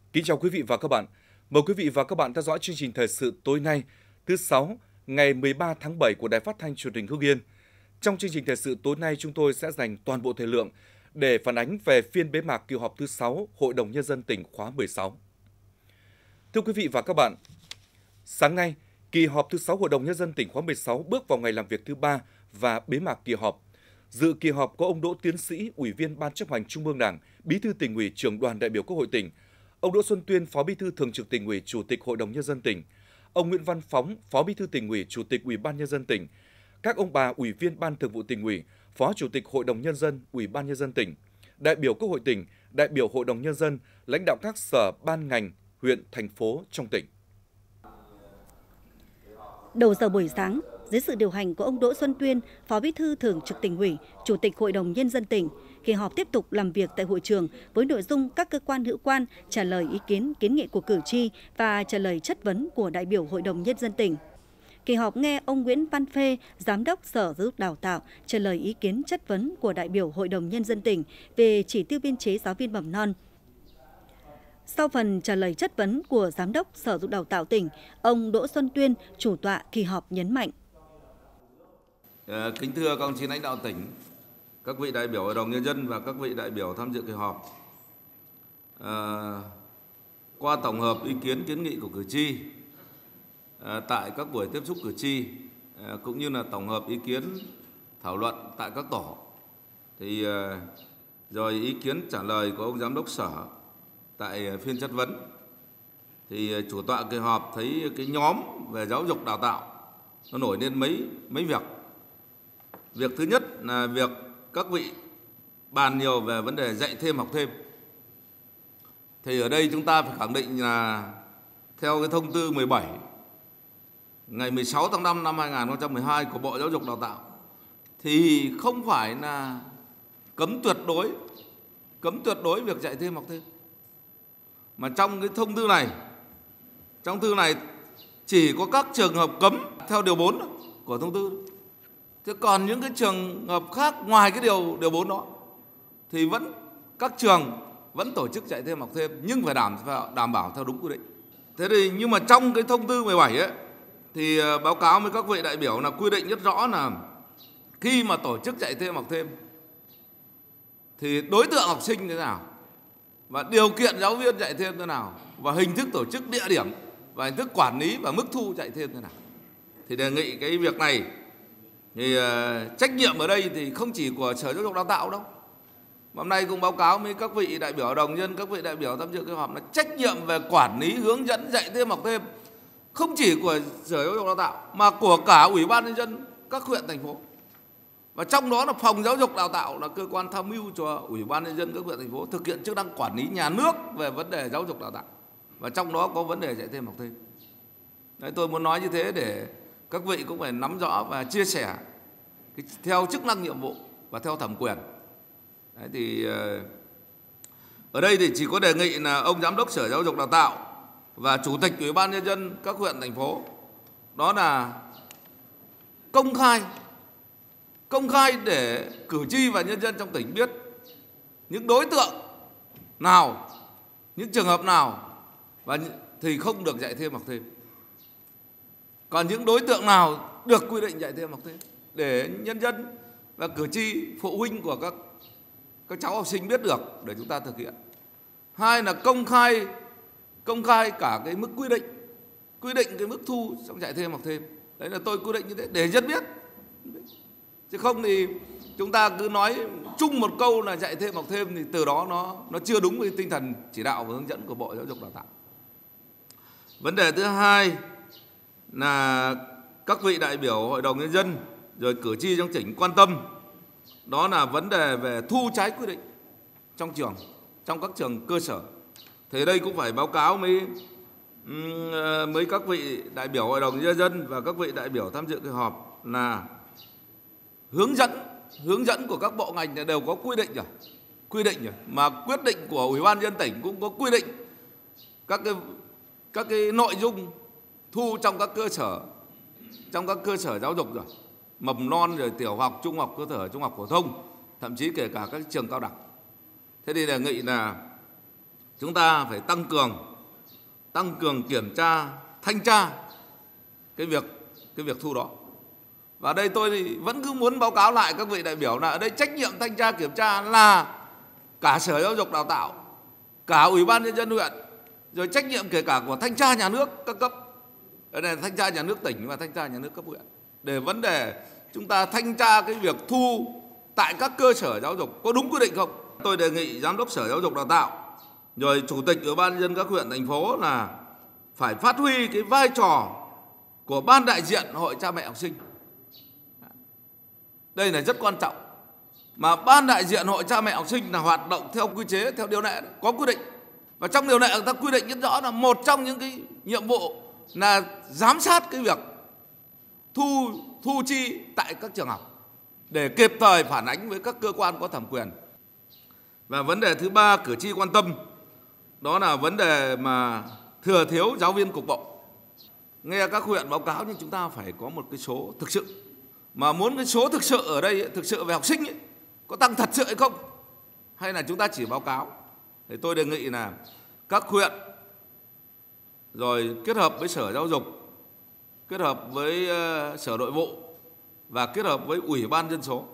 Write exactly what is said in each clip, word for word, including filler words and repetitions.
Kính chào quý vị và các bạn. Mời quý vị và các bạn theo dõi chương trình thời sự tối nay, thứ Sáu, ngày mười ba tháng bảy của Đài Phát thanh Truyền hình Hưng Yên. Trong chương trình thời sự tối nay, chúng tôi sẽ dành toàn bộ thời lượng để phản ánh về phiên bế mạc kỳ họp thứ sáu Hội đồng Nhân dân tỉnh khóa mười sáu. Thưa quý vị và các bạn, sáng nay, kỳ họp thứ sáu Hội đồng Nhân dân tỉnh khóa mười sáu bước vào ngày làm việc thứ ba và bế mạc kỳ họp. Dự kỳ họp có ông Đỗ Tiến Sĩ, Ủy viên Ban Chấp hành Trung ương Đảng, Bí thư Tỉnh ủy, Trưởng đoàn đại biểu Quốc hội tỉnh, ông Đỗ Xuân Tuyên, Phó Bí thư Thường trực Tỉnh ủy, Chủ tịch Hội đồng Nhân dân tỉnh, ông Nguyễn Văn Phóng, Phó Bí thư Tỉnh ủy, Chủ tịch Ủy ban Nhân dân tỉnh, các ông bà Ủy viên Ban Thường vụ Tỉnh ủy, Phó Chủ tịch Hội đồng Nhân dân, Ủy ban Nhân dân tỉnh, đại biểu Quốc hội tỉnh, đại biểu Hội đồng Nhân dân, lãnh đạo các sở, ban ngành, huyện, thành phố trong tỉnh. Đầu giờ buổi sáng, dưới sự điều hành của ông Đỗ Xuân Tuyên, Phó Bí thư Thường trực Tỉnh ủy, Chủ tịch Hội đồng Nhân dân tỉnh, kỳ họp tiếp tục làm việc tại hội trường với nội dung các cơ quan hữu quan trả lời ý kiến kiến nghị của cử tri và trả lời chất vấn của đại biểu Hội đồng Nhân dân tỉnh. Kỳ họp nghe ông Nguyễn Văn Phê, Giám đốc Sở Giáo dục Đào tạo, trả lời ý kiến chất vấn của đại biểu Hội đồng Nhân dân tỉnh về chỉ tiêu biên chế giáo viên mầm non. Sau phần trả lời chất vấn của Giám đốc Sở Giáo dục Đào tạo tỉnh, ông Đỗ Xuân Tuyên, chủ tọa kỳ họp nhấn mạnh. Kính thưa các đồng chí lãnh đạo tỉnh, các vị đại biểu Hội đồng Nhân dân và các vị đại biểu tham dự kỳ họp. À, qua tổng hợp ý kiến kiến nghị của cử tri à, tại các buổi tiếp xúc cử tri à, cũng như là tổng hợp ý kiến thảo luận tại các tổ, thì à, rồi ý kiến trả lời của ông Giám đốc Sở tại phiên chất vấn, thì chủ tọa kỳ họp thấy cái nhóm về giáo dục đào tạo nó nổi lên mấy mấy việc. Việc thứ nhất là việc các vị bàn nhiều về vấn đề dạy thêm học thêm. Thì ở đây chúng ta phải khẳng định là theo cái thông tư mười bảy ngày mười sáu tháng năm năm hai nghìn không trăm mười hai của Bộ Giáo dục Đào tạo thì không phải là cấm tuyệt đối cấm tuyệt đối việc dạy thêm học thêm. Mà trong cái thông tư này, trong thư này chỉ có các trường hợp cấm theo điều bốn của thông tư. Thế còn những cái trường hợp khác ngoài cái điều điều bốn đó thì vẫn các trường vẫn tổ chức dạy thêm học thêm nhưng phải đảm đảm bảo theo đúng quy định. Thế thì nhưng mà trong cái thông tư mười bảy ấy thì báo cáo với các vị đại biểu là quy định rất rõ là khi mà tổ chức dạy thêm học thêm thì đối tượng học sinh thế nào và điều kiện giáo viên dạy thêm thế nào và hình thức tổ chức, địa điểm và hình thức quản lý và mức thu dạy thêm thế nào. Thì đề nghị cái việc này thì uh, trách nhiệm ở đây thì không chỉ của Sở Giáo dục Đào tạo đâu. Hôm nay cũng báo cáo với các vị đại biểu Hội đồng Nhân, các vị đại biểu tham dự cái họp là trách nhiệm về quản lý, hướng dẫn, dạy thêm, học thêm không chỉ của Sở Giáo dục Đào tạo mà của cả Ủy ban Nhân dân các huyện, thành phố. Và trong đó là Phòng Giáo dục Đào tạo là cơ quan tham mưu cho Ủy ban Nhân dân các huyện, thành phố thực hiện chức năng quản lý nhà nước về vấn đề giáo dục đào tạo. Và trong đó có vấn đề dạy thêm, học thêm. Đấy, tôi muốn nói như thế để các vị cũng phải nắm rõ và chia sẻ cái, theo chức năng nhiệm vụ và theo thẩm quyền. Đấy, thì ở đây thì chỉ có đề nghị là ông Giám đốc Sở Giáo dục Đào tạo và Chủ tịch Ủy ban Nhân dân các huyện, thành phố đó là công khai công khai để cử tri và nhân dân trong tỉnh biết những đối tượng nào, những trường hợp nào và thì không được dạy thêm học thêm. Còn những đối tượng nào được quy định dạy thêm học thêm để nhân dân và cử tri, phụ huynh của các các cháu học sinh biết được để chúng ta thực hiện. Hai là công khai công khai cả cái mức quy định, quy định cái mức thu trong dạy thêm học thêm. Đấy là tôi quy định như thế để dân biết. Chứ không thì chúng ta cứ nói chung một câu là dạy thêm học thêm thì từ đó nó nó chưa đúng với tinh thần chỉ đạo và hướng dẫn của Bộ Giáo dục Đào tạo. Vấn đề thứ hai là các vị đại biểu Hội đồng Nhân dân rồi cử tri trong tỉnh quan tâm, đó là vấn đề về thu trái quy định trong trường, trong các trường cơ sở. Thì đây cũng phải báo cáo với với các vị đại biểu Hội đồng Nhân dân và các vị đại biểu tham dự kỳ họp là hướng dẫn hướng dẫn của các bộ ngành đều có quy định rồi, quy định rồi mà quyết định của Ủy ban Nhân dân tỉnh cũng có quy định các cái các cái nội dung thu trong các cơ sở trong các cơ sở giáo dục rồi, mầm non rồi tiểu học, trung học cơ sở, trung học phổ thông, thậm chí kể cả các trường cao đẳng. Thế thì đề nghị là chúng ta phải tăng cường tăng cường kiểm tra, thanh tra cái việc cái việc thu đó. Và đây tôi vẫn cứ muốn báo cáo lại các vị đại biểu là ở đây trách nhiệm thanh tra kiểm tra là cả Sở Giáo dục Đào tạo, cả Ủy ban Nhân dân huyện, rồi trách nhiệm kể cả của thanh tra nhà nước các cấp. Đây là thanh tra nhà nước tỉnh và thanh tra nhà nước cấp huyện. Để vấn đề chúng ta thanh tra cái việc thu tại các cơ sở giáo dục có đúng quy định không? Tôi đề nghị Giám đốc Sở Giáo dục Đào tạo, rồi Chủ tịch Ủy ban Nhân dân các huyện, thành phố là phải phát huy cái vai trò của ban đại diện Hội Cha Mẹ Học sinh. Đây là rất quan trọng. Mà ban đại diện Hội Cha Mẹ Học sinh là hoạt động theo quy chế, theo điều lệ có quy định. Và trong điều lệ người ta quy định rất rõ là một trong những cái nhiệm vụ là giám sát cái việc thu thu chi tại các trường học để kịp thời phản ánh với các cơ quan có thẩm quyền. Và vấn đề thứ ba cử tri quan tâm đó là vấn đề mà thừa thiếu giáo viên cục bộ. Nghe các huyện báo cáo nhưng chúng ta phải có một cái số thực sự. Mà muốn cái số thực sự ở đây, thực sự về học sinh ấy, có tăng thật sự hay không? Hay là chúng ta chỉ báo cáo? Thì tôi đề nghị là các huyện rồi kết hợp với Sở Giáo dục, kết hợp với Sở Nội vụ và kết hợp với Ủy ban Dân số,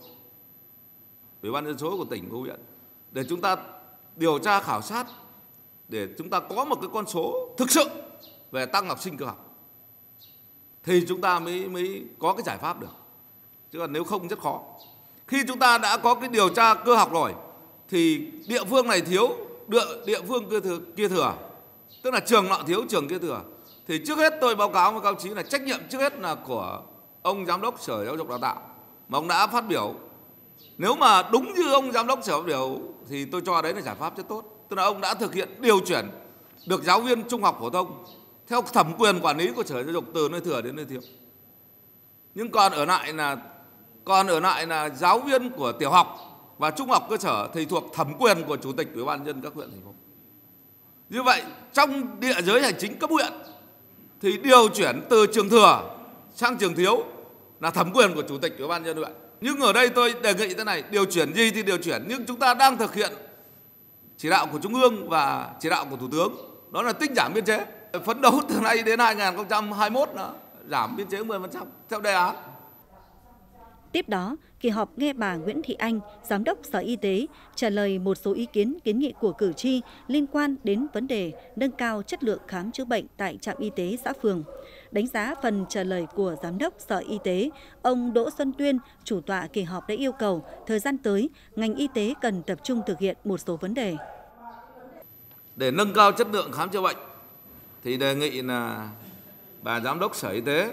Ủy ban Dân số của tỉnh, của huyện, để chúng ta điều tra khảo sát, để chúng ta có một cái con số thực sự về tăng học sinh cơ học, thì chúng ta mới mới có cái giải pháp được. Chứ còn nếu không rất khó. Khi chúng ta đã có cái điều tra cơ học rồi thì địa phương này thiếu, địa, địa phương kia thừa, kia thừa, tức là trường nọ thiếu, trường kia thừa, thì trước hết tôi báo cáo với các ông chí là trách nhiệm trước hết là của ông Giám đốc Sở Giáo dục Đào tạo mà ông đã phát biểu. Nếu mà đúng như ông Giám đốc Sở phát biểu thì tôi cho đấy là giải pháp rất tốt. Tức là ông đã thực hiện điều chuyển được giáo viên trung học phổ thông theo thẩm quyền quản lý của Sở Giáo dục từ nơi thừa đến nơi thiếu. Nhưng còn ở lại là còn ở lại là giáo viên của tiểu học và trung học cơ sở thì thuộc thẩm quyền của Chủ tịch Ủy ban Nhân dân các huyện, thành phố. Như vậy trong địa giới hành chính cấp huyện thì điều chuyển từ trường thừa sang trường thiếu là thẩm quyền của Chủ tịch Ủy ban Nhân dân huyện. Nhưng ở đây tôi đề nghị thế này, điều chuyển gì thì điều chuyển, nhưng chúng ta đang thực hiện chỉ đạo của Trung ương và chỉ đạo của Thủ tướng, đó là tinh giảm biên chế. Phấn đấu từ nay đến hai nghìn không trăm hai mươi mốt là giảm biên chế mười phần trăm theo đề án. Tiếp đó, kỳ họp nghe bà Nguyễn Thị Anh, Giám đốc Sở Y tế, trả lời một số ý kiến kiến nghị của cử tri liên quan đến vấn đề nâng cao chất lượng khám chữa bệnh tại trạm y tế xã phường. Đánh giá phần trả lời của Giám đốc Sở Y tế, ông Đỗ Xuân Tuyên, chủ tọa kỳ họp đã yêu cầu thời gian tới, ngành y tế cần tập trung thực hiện một số vấn đề. Để nâng cao chất lượng khám chữa bệnh, thì đề nghị là bà Giám đốc Sở Y tế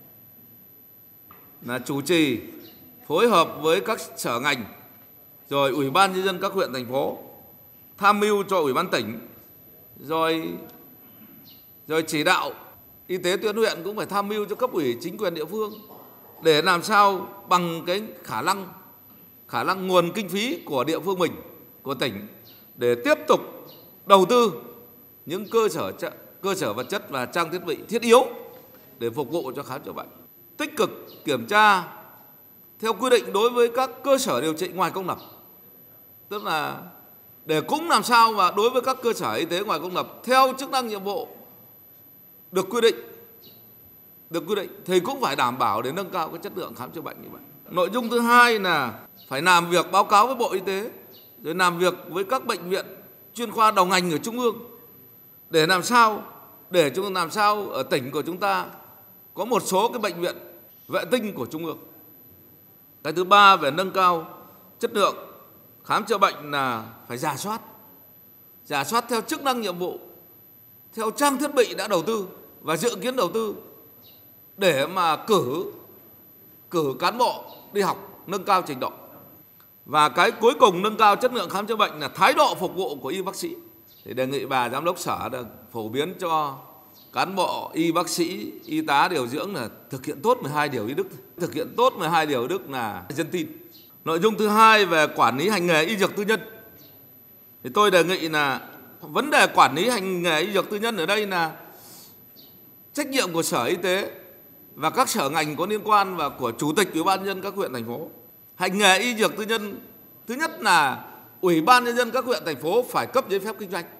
là chủ trì phối hợp với các sở ngành, rồi Ủy ban Nhân dân các huyện, thành phố, tham mưu cho Ủy ban tỉnh, rồi rồi chỉ đạo y tế tuyến huyện cũng phải tham mưu cho cấp ủy chính quyền địa phương để làm sao bằng cái khả năng khả năng nguồn kinh phí của địa phương mình, của tỉnh, để tiếp tục đầu tư những cơ sở cơ sở vật chất và trang thiết bị thiết yếu để phục vụ cho khám chữa bệnh. Tích cực kiểm tra theo quy định đối với các cơ sở điều trị ngoài công lập, tức là để cũng làm sao mà đối với các cơ sở y tế ngoài công lập theo chức năng nhiệm vụ được quy định được quy định thì cũng phải đảm bảo để nâng cao cái chất lượng khám chữa bệnh như vậy. Nội dung thứ hai là phải làm việc báo cáo với Bộ Y tế, rồi làm việc với các bệnh viện chuyên khoa đầu ngành ở trung ương để làm sao để chúng làm sao ở tỉnh của chúng ta có một số cái bệnh viện vệ tinh của trung ương. Cái thứ ba về nâng cao chất lượng khám chữa bệnh là phải rà soát, rà soát theo chức năng nhiệm vụ, theo trang thiết bị đã đầu tư và dự kiến đầu tư để mà cử cử cán bộ đi học nâng cao trình độ. Và cái cuối cùng nâng cao chất lượng khám chữa bệnh là thái độ phục vụ của y bác sĩ. Thì đề nghị bà Giám đốc Sở được phổ biến cho cán bộ y bác sĩ, y tá điều dưỡng là thực hiện tốt mười hai điều y đức. Thực hiện tốt mười hai điều y đức là dân tin. Nội dung thứ hai về quản lý hành nghề y dược tư nhân. Thì tôi đề nghị là vấn đề quản lý hành nghề y dược tư nhân ở đây là trách nhiệm của Sở Y tế và các sở ngành có liên quan và của Chủ tịch Ủy ban Nhân dân các huyện, thành phố. Hành nghề y dược tư nhân, thứ nhất là Ủy ban Nhân dân các huyện, thành phố phải cấp giấy phép kinh doanh.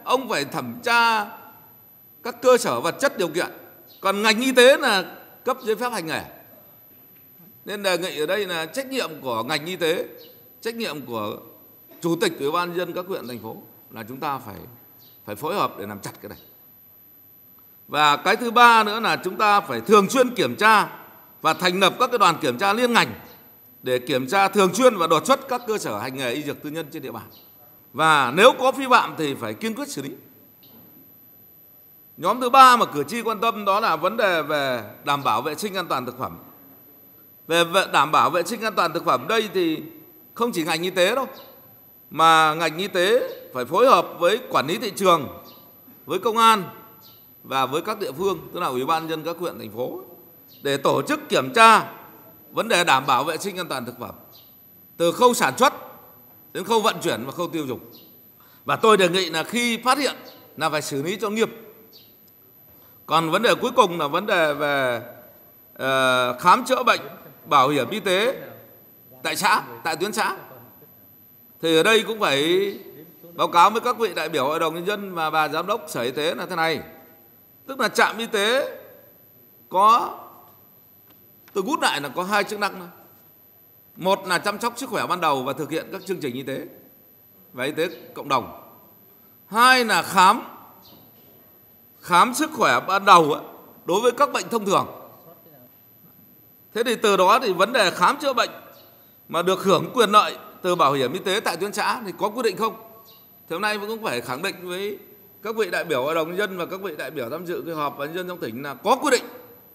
ông phải thẩm tra các cơ sở vật chất điều kiện. Còn ngành y tế là cấp giấy phép hành nghề. Nên đề nghị ở đây là trách nhiệm của ngành y tế, trách nhiệm của chủ tịch ủy ban nhân dân các huyện thành phố là chúng ta phải phải phối hợp để làm chặt cái này. Và cái thứ ba nữa là chúng ta phải thường xuyên kiểm tra và thành lập các cái đoàn kiểm tra liên ngành để kiểm tra thường xuyên và đột xuất các cơ sở hành nghề y dược tư nhân trên địa bàn. Và nếu có vi phạm thì phải kiên quyết xử lý. Nhóm thứ ba mà cử tri quan tâm đó là vấn đề về đảm bảo vệ sinh an toàn thực phẩm. Về đảm bảo vệ sinh an toàn thực phẩm đây thì không chỉ ngành y tế đâu, mà ngành y tế phải phối hợp với quản lý thị trường, với công an và với các địa phương, tức là ủy ban nhân dân các huyện thành phố, để tổ chức kiểm tra vấn đề đảm bảo vệ sinh an toàn thực phẩm từ khâu sản xuất đến khâu vận chuyển và khâu tiêu dùng. Và tôi đề nghị là khi phát hiện là phải xử lý cho nghiêm. Còn vấn đề cuối cùng là vấn đề về uh, khám chữa bệnh, bảo hiểm y tế tại xã, tại tuyến xã. Thì ở đây cũng phải báo cáo với các vị đại biểu Hội đồng Nhân dân và bà Giám đốc Sở Y tế là thế này. Tức là trạm y tế có, tôi gút lại là có hai chức năng. Một là chăm sóc sức khỏe ban đầu và thực hiện các chương trình y tế và y tế cộng đồng. Hai là khám, khám sức khỏe ban đầu đối với các bệnh thông thường. Thế thì từ đó thì vấn đề khám chữa bệnh mà được hưởng quyền lợi từ bảo hiểm y tế tại tuyến xã thì có quy định không? Thì hôm nay cũng phải khẳng định với các vị đại biểu Hội đồng Nhân dân và các vị đại biểu tham dự kỳ họp và nhân dân trong tỉnh là có quy định.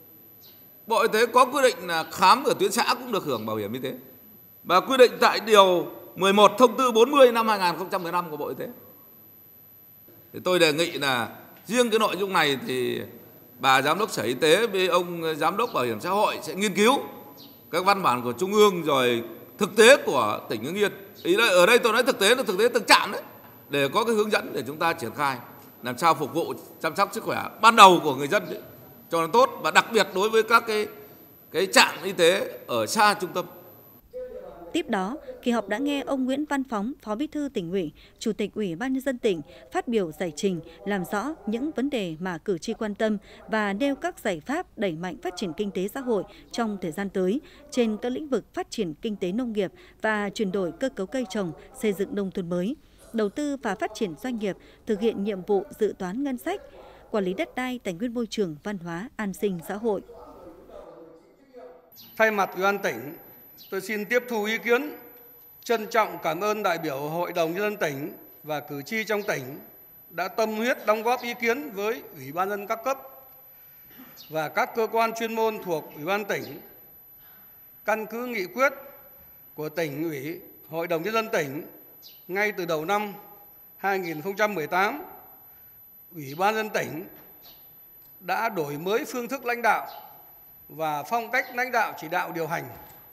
Bộ Y tế có quy định là khám ở tuyến xã cũng được hưởng bảo hiểm y tế. Và quy định tại điều mười một thông tư bốn mươi năm hai nghìn không trăm mười lăm của Bộ Y tế. Thì tôi đề nghị là riêng cái nội dung này thì bà Giám đốc Sở Y tế với ông Giám đốc Bảo hiểm xã hội sẽ nghiên cứu các văn bản của Trung ương rồi thực tế của tỉnh Hưng Yên. Ý đây, ở đây tôi nói thực tế là thực tế từng trạm đấy, để có cái hướng dẫn để chúng ta triển khai làm sao phục vụ chăm sóc sức khỏe ban đầu của người dân ấy, cho nó tốt, và đặc biệt đối với các cái cái trạm y tế ở xa trung tâm. Tiếp đó, kỳ họp đã nghe ông Nguyễn Văn Phóng, Phó Bí thư Tỉnh ủy, Chủ tịch Ủy ban nhân dân tỉnh phát biểu giải trình làm rõ những vấn đề mà cử tri quan tâm và nêu các giải pháp đẩy mạnh phát triển kinh tế xã hội trong thời gian tới trên các lĩnh vực phát triển kinh tế nông nghiệp và chuyển đổi cơ cấu cây trồng, xây dựng nông thôn mới, đầu tư và phát triển doanh nghiệp, thực hiện nhiệm vụ dự toán ngân sách, quản lý đất đai, tài nguyên môi trường, văn hóa, an sinh xã hội. Thay mặt Ủy ban tỉnh, tôi xin tiếp thu ý kiến, trân trọng cảm ơn đại biểu Hội đồng Nhân dân tỉnh và cử tri trong tỉnh đã tâm huyết đóng góp ý kiến với Ủy ban nhân dân các cấp và các cơ quan chuyên môn thuộc Ủy ban tỉnh. Căn cứ nghị quyết của tỉnh ủy, Hội đồng Nhân dân tỉnh, ngay từ đầu năm hai nghìn không trăm mười tám, Ủy ban nhân dân tỉnh đã đổi mới phương thức lãnh đạo và phong cách lãnh đạo chỉ đạo điều hành,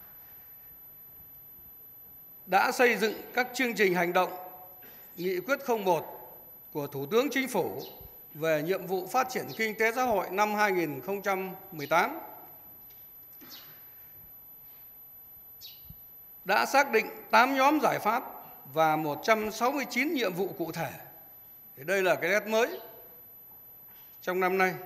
đã xây dựng các chương trình hành động, nghị quyết không một của Thủ tướng Chính phủ về nhiệm vụ phát triển kinh tế xã hội năm hai nghìn không trăm mười tám, đã xác định tám nhóm giải pháp và một trăm sáu mươi chín nhiệm vụ cụ thể. Thì đây là cái nét mới trong năm nay.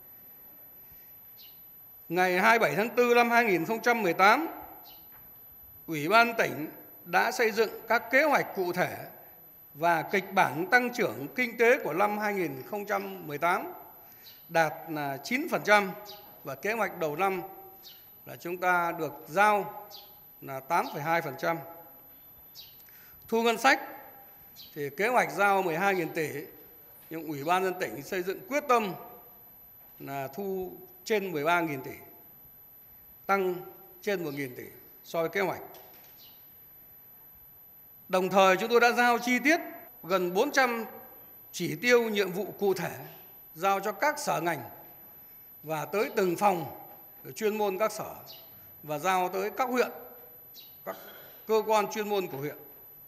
Ngày hai mươi bảy tháng tư năm hai nghìn không trăm mười tám, Ủy ban tỉnh đã xây dựng các kế hoạch cụ thể và kịch bản tăng trưởng kinh tế của năm hai nghìn không trăm mười tám đạt là chín phần trăm, và kế hoạch đầu năm là chúng ta được giao là tám phẩy hai phần trăm. Thu ngân sách thì kế hoạch giao mười hai nghìn tỷ, nhưng Ủy ban nhân dân tỉnh xây dựng quyết tâm là thu trên mười ba nghìn tỷ, tăng trên một nghìn tỷ so với kế hoạch. Đồng thời chúng tôi đã giao chi tiết gần bốn trăm chỉ tiêu nhiệm vụ cụ thể giao cho các sở ngành và tới từng phòng chuyên môn các sở, và giao tới các huyện, các cơ quan chuyên môn của huyện.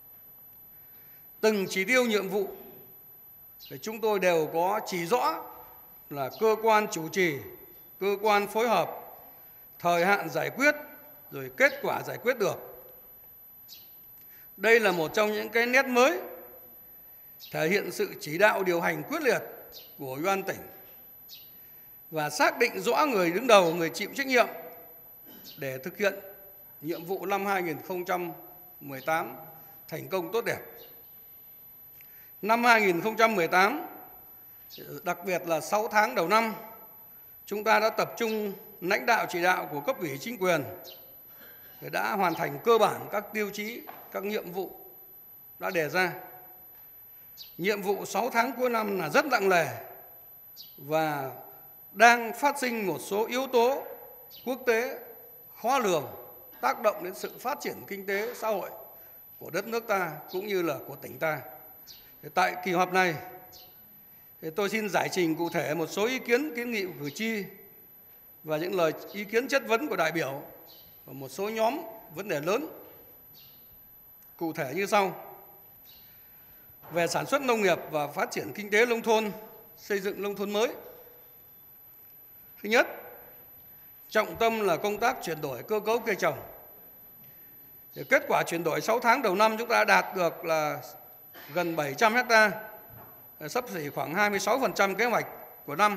Từng chỉ tiêu nhiệm vụ thì chúng tôi đều có chỉ rõ là cơ quan chủ trì, cơ quan phối hợp, thời hạn giải quyết, rồi kết quả giải quyết được. Đây là một trong những cái nét mới thể hiện sự chỉ đạo điều hành quyết liệt của Ủy ban tỉnh và xác định rõ người đứng đầu, người chịu trách nhiệm để thực hiện nhiệm vụ năm hai nghìn không trăm mười tám thành công tốt đẹp. Năm hai nghìn không trăm mười tám, đặc biệt là sáu tháng đầu năm, chúng ta đã tập trung lãnh đạo chỉ đạo của cấp ủy chính quyền đã hoàn thành cơ bản các tiêu chí, các nhiệm vụ đã đề ra. Nhiệm vụ sáu tháng cuối năm là rất nặng nề và đang phát sinh một số yếu tố quốc tế khó lường tác động đến sự phát triển kinh tế xã hội của đất nước ta cũng như là của tỉnh ta. Tại kỳ họp này, tôi xin giải trình cụ thể một số ý kiến kiến nghị của cử tri và những lời ý kiến chất vấn của đại biểu và một số nhóm vấn đề lớn cụ thể như sau. Về sản xuất nông nghiệp và phát triển kinh tế nông thôn, xây dựng nông thôn mới. Thứ nhất, trọng tâm là công tác chuyển đổi cơ cấu cây trồng. Để kết quả chuyển đổi sáu tháng đầu năm chúng ta đạt được là gần bảy trăm hecta, xấp xỉ khoảng hai mươi sáu phần trăm kế hoạch của năm.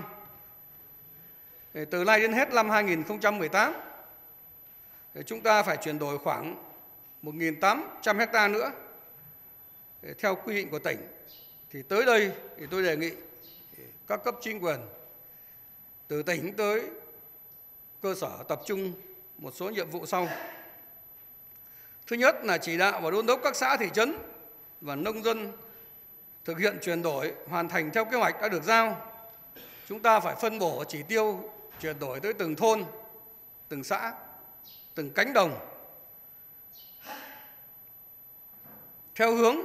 Từ nay đến hết năm hai nghìn không trăm mười tám, chúng ta phải chuyển đổi khoảng một nghìn tám trăm hecta nữa theo quy định của tỉnh. Thì tới đây thì tôi đề nghị các cấp chính quyền từ tỉnh tới cơ sở tập trung một số nhiệm vụ sau. Thứ nhất là chỉ đạo và đôn đốc các xã thị trấn và nông dân thực hiện chuyển đổi hoàn thành theo kế hoạch đã được giao. Chúng ta phải phân bổ chỉ tiêu chuyển đổi tới từng thôn, từng xã, từng cánh đồng theo hướng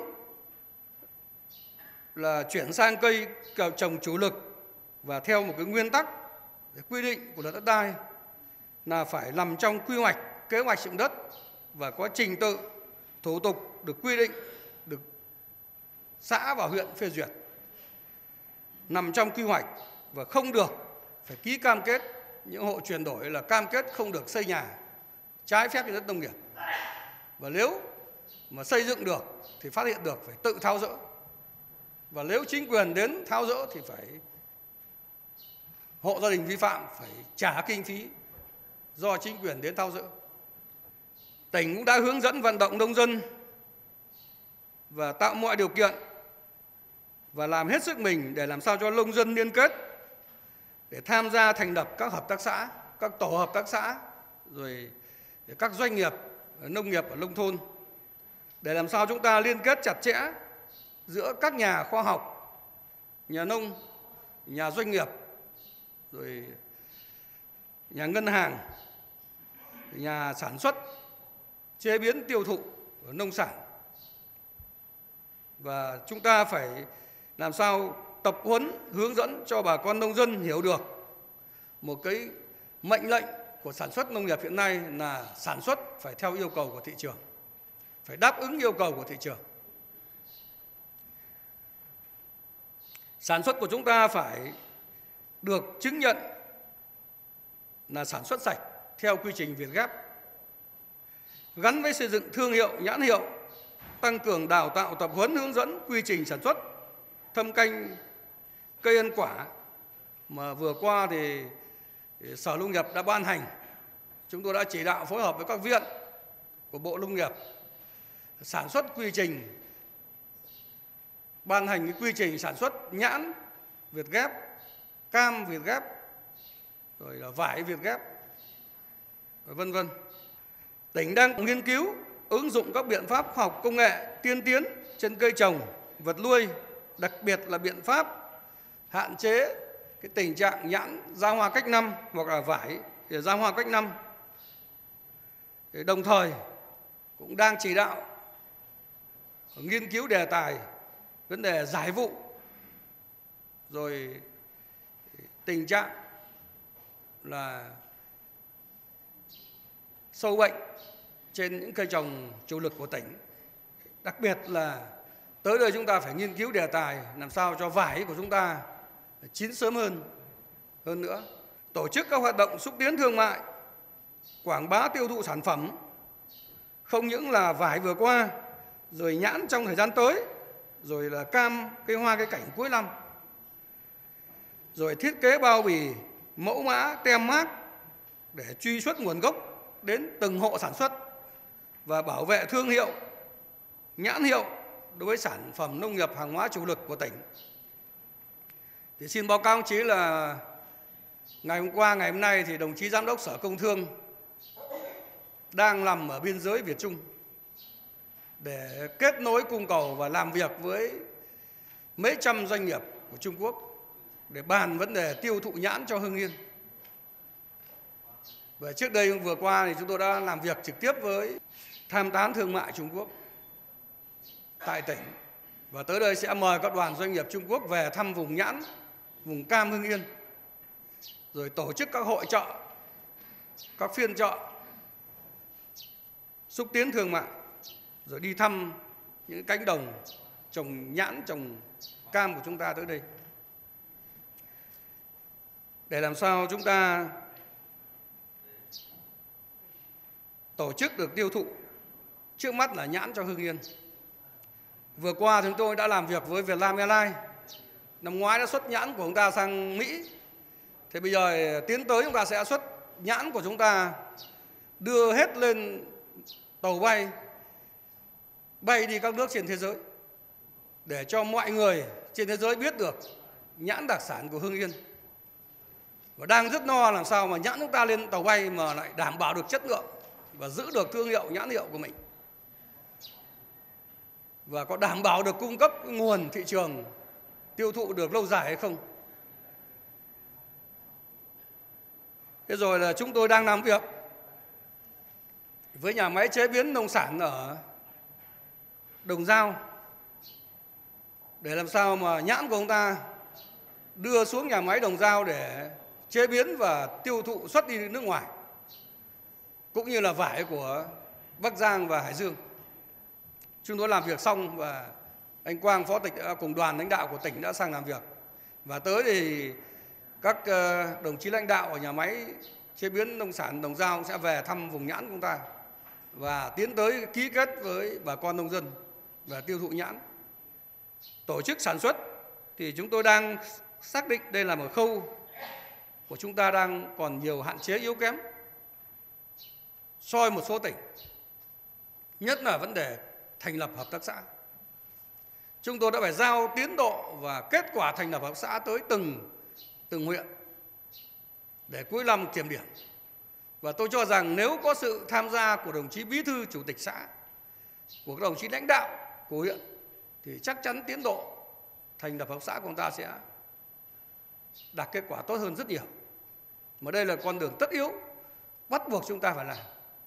là chuyển sang cây trồng chủ lực và theo một cái nguyên tắc quy định của luật đất đai là phải nằm trong quy hoạch, kế hoạch sử dụng đất và có trình tự, thủ tục được quy định, được xã và huyện phê duyệt, nằm trong quy hoạch và không được phải ký cam kết. Những hộ chuyển đổi là cam kết không được xây nhà trái phép trên đất nông nghiệp, và nếu mà xây dựng được thì phát hiện được phải tự tháo dỡ, và nếu chính quyền đến tháo dỡ thì phải hộ gia đình vi phạm phải trả kinh phí do chính quyền đến tháo dỡ. Tỉnh cũng đã hướng dẫn vận động nông dân và tạo mọi điều kiện và làm hết sức mình để làm sao cho nông dân liên kết để tham gia thành lập các hợp tác xã, các tổ hợp tác xã, rồi các doanh nghiệp nông nghiệp ở nông thôn, để làm sao chúng ta liên kết chặt chẽ giữa các nhà khoa học, nhà nông, nhà doanh nghiệp, rồi nhà ngân hàng, nhà sản xuất, chế biến tiêu thụ nông sản. Và chúng ta phải làm sao tập huấn, hướng dẫn cho bà con nông dân hiểu được một cái mệnh lệnh của sản xuất nông nghiệp hiện nay là sản xuất phải theo yêu cầu của thị trường, phải đáp ứng yêu cầu của thị trường. Sản xuất của chúng ta phải được chứng nhận là sản xuất sạch theo quy trình Việt Gáp, gắn với xây dựng thương hiệu, nhãn hiệu, tăng cường đào tạo, tập huấn, hướng dẫn quy trình sản xuất thâm canh cây ăn quả mà vừa qua thì Sở Nông nghiệp đã ban hành. Chúng tôi đã chỉ đạo phối hợp với các viện của Bộ Nông nghiệp sản xuất quy trình, ban hành cái quy trình sản xuất nhãn Việt Gáp, cam Việt Gáp, rồi là vải Việt Gáp, vân vân. Tỉnh đang nghiên cứu ứng dụng các biện pháp khoa học công nghệ tiên tiến trên cây trồng, vật nuôi, đặc biệt là biện pháp hạn chế cái tình trạng nhãn ra hoa cách năm hoặc là vải ra hoa cách năm. Đồng thời cũng đang chỉ đạo nghiên cứu đề tài vấn đề giải vụ, rồi tình trạng là sâu bệnh trên những cây trồng chủ lực của tỉnh. Đặc biệt là tới đây chúng ta phải nghiên cứu đề tài làm sao cho vải của chúng ta chín sớm hơn hơn nữa. Tổ chức các hoạt động xúc tiến thương mại, quảng bá tiêu thụ sản phẩm, không những là vải vừa qua, rồi nhãn trong thời gian tới, rồi là cam, cây hoa, cây cảnh cuối năm, rồi thiết kế bao bì, mẫu mã, tem mác để truy xuất nguồn gốc đến từng hộ sản xuất và bảo vệ thương hiệu, nhãn hiệu đối với sản phẩm nông nghiệp hàng hóa chủ lực của tỉnh. Thì xin báo cáo ông chí là ngày hôm qua, ngày hôm nay thì đồng chí Giám đốc Sở Công Thương đang nằm ở biên giới Việt Trung để kết nối cung cầu và làm việc với mấy trăm doanh nghiệp của Trung Quốc để bàn vấn đề tiêu thụ nhãn cho Hưng Yên. Và trước đây vừa qua thì chúng tôi đã làm việc trực tiếp với tham tán thương mại Trung Quốc tại tỉnh, và tới đây sẽ mời các đoàn doanh nghiệp Trung Quốc về thăm vùng nhãn, vùng cam Hưng Yên, rồi tổ chức các hội chợ, các phiên chợ xúc tiến thương mại, rồi đi thăm những cánh đồng trồng nhãn, trồng cam của chúng ta tới đây, để làm sao chúng ta tổ chức được tiêu thụ trước mắt là nhãn cho Hưng Yên. Vừa qua chúng tôi đã làm việc với Vietnam Airlines, năm ngoái đã xuất nhãn của chúng ta sang Mỹ, thì bây giờ tiến tới chúng ta sẽ xuất nhãn của chúng ta đưa hết lên tàu bay, bay đi các nước trên thế giới, để cho mọi người trên thế giới biết được nhãn đặc sản của Hưng Yên. Và đang rất lo làm sao mà nhãn chúng ta lên tàu bay mà lại đảm bảo được chất lượng và giữ được thương hiệu, nhãn hiệu của mình, và có đảm bảo được cung cấp nguồn thị trường tiêu thụ được lâu dài hay không. Thế rồi là chúng tôi đang làm việc với nhà máy chế biến nông sản ở Đồng Dao để làm sao mà nhãn của chúng ta đưa xuống nhà máy Đồng Dao để chế biến và tiêu thụ xuất đi nước ngoài, cũng như là vải của Bắc Giang và Hải Dương. Chúng tôi làm việc xong và anh Quang, Phó Tịch cùng đoàn lãnh đạo của tỉnh đã sang làm việc. Và tới thì các đồng chí lãnh đạo ở nhà máy chế biến nông sản Đồng Dao sẽ về thăm vùng nhãn của chúng ta và tiến tới ký kết với bà con nông dân về tiêu thụ nhãn. Tổ chức sản xuất thì chúng tôi đang xác định đây là một khâu của chúng ta đang còn nhiều hạn chế yếu kém so với một số tỉnh, nhất là vấn đề thành lập hợp tác xã. Chúng tôi đã phải giao tiến độ và kết quả thành lập hợp tác xã tới từng từng huyện để cuối năm kiểm điểm. Và tôi cho rằng nếu có sự tham gia của đồng chí bí thư chủ tịch xã, của các đồng chí lãnh đạo của huyện, thì chắc chắn tiến độ thành lập hợp tác xã của chúng ta sẽ đạt kết quả tốt hơn rất nhiều. Mà đây là con đường tất yếu, bắt buộc chúng ta phải làm.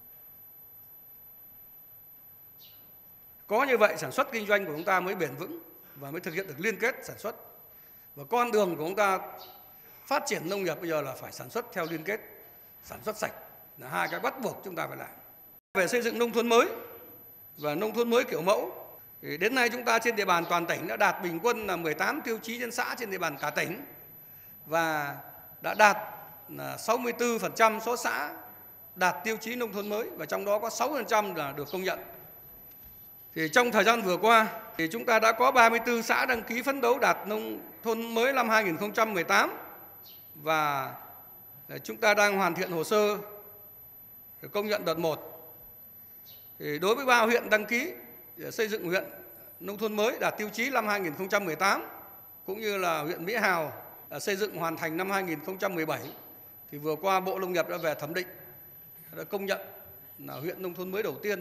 Có như vậy sản xuất kinh doanh của chúng ta mới bền vững và mới thực hiện được liên kết sản xuất. Và con đường của chúng ta phát triển nông nghiệp bây giờ là phải sản xuất theo liên kết, sản xuất sạch, là hai cái bắt buộc chúng ta phải làm. Về xây dựng nông thôn mới và nông thôn mới kiểu mẫu, thì đến nay chúng ta trên địa bàn toàn tỉnh đã đạt bình quân là mười tám tiêu chí trên xã trên địa bàn cả tỉnh, và đã đạt sáu mươi tư phần trăm số xã đạt tiêu chí nông thôn mới, và trong đó có sáu phần trăm là được công nhận. Thì trong thời gian vừa qua thì chúng ta đã có ba mươi tư xã đăng ký phấn đấu đạt nông thôn mới năm hai nghìn không trăm mười tám, và chúng ta đang hoàn thiện hồ sơ để công nhận đợt một. Thì đối với ba huyện đăng ký để xây dựng huyện nông thôn mới đạt tiêu chí năm hai nghìn không trăm mười tám, cũng như là huyện Mỹ Hào xây dựng hoàn thành năm hai nghìn không trăm mười bảy, thì vừa qua Bộ Nông nghiệp đã về thẩm định, đã công nhận là huyện nông thôn mới đầu tiên.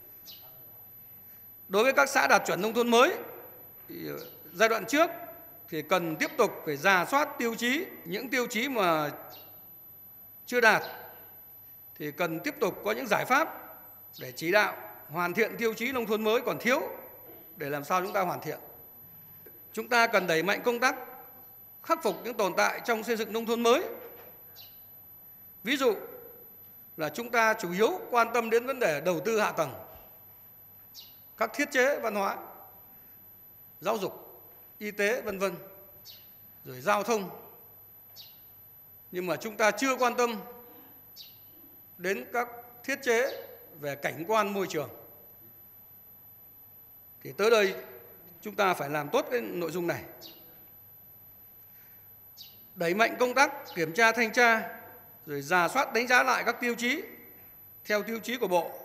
Đối với các xã đạt chuẩn nông thôn mới thì giai đoạn trước thì cần tiếp tục phải rà soát tiêu chí, những tiêu chí mà chưa đạt thì cần tiếp tục có những giải pháp để chỉ đạo hoàn thiện tiêu chí nông thôn mới còn thiếu, để làm sao chúng ta hoàn thiện. Chúng ta cần đẩy mạnh công tác khắc phục những tồn tại trong xây dựng nông thôn mới. Ví dụ là chúng ta chủ yếu quan tâm đến vấn đề đầu tư hạ tầng, các thiết chế văn hóa, giáo dục, y tế, vân vân, rồi giao thông. Nhưng mà chúng ta chưa quan tâm đến các thiết chế về cảnh quan môi trường. Thì tới đây chúng ta phải làm tốt cái nội dung này. Đẩy mạnh công tác kiểm tra thanh tra, rồi rà soát đánh giá lại các tiêu chí theo tiêu chí của Bộ.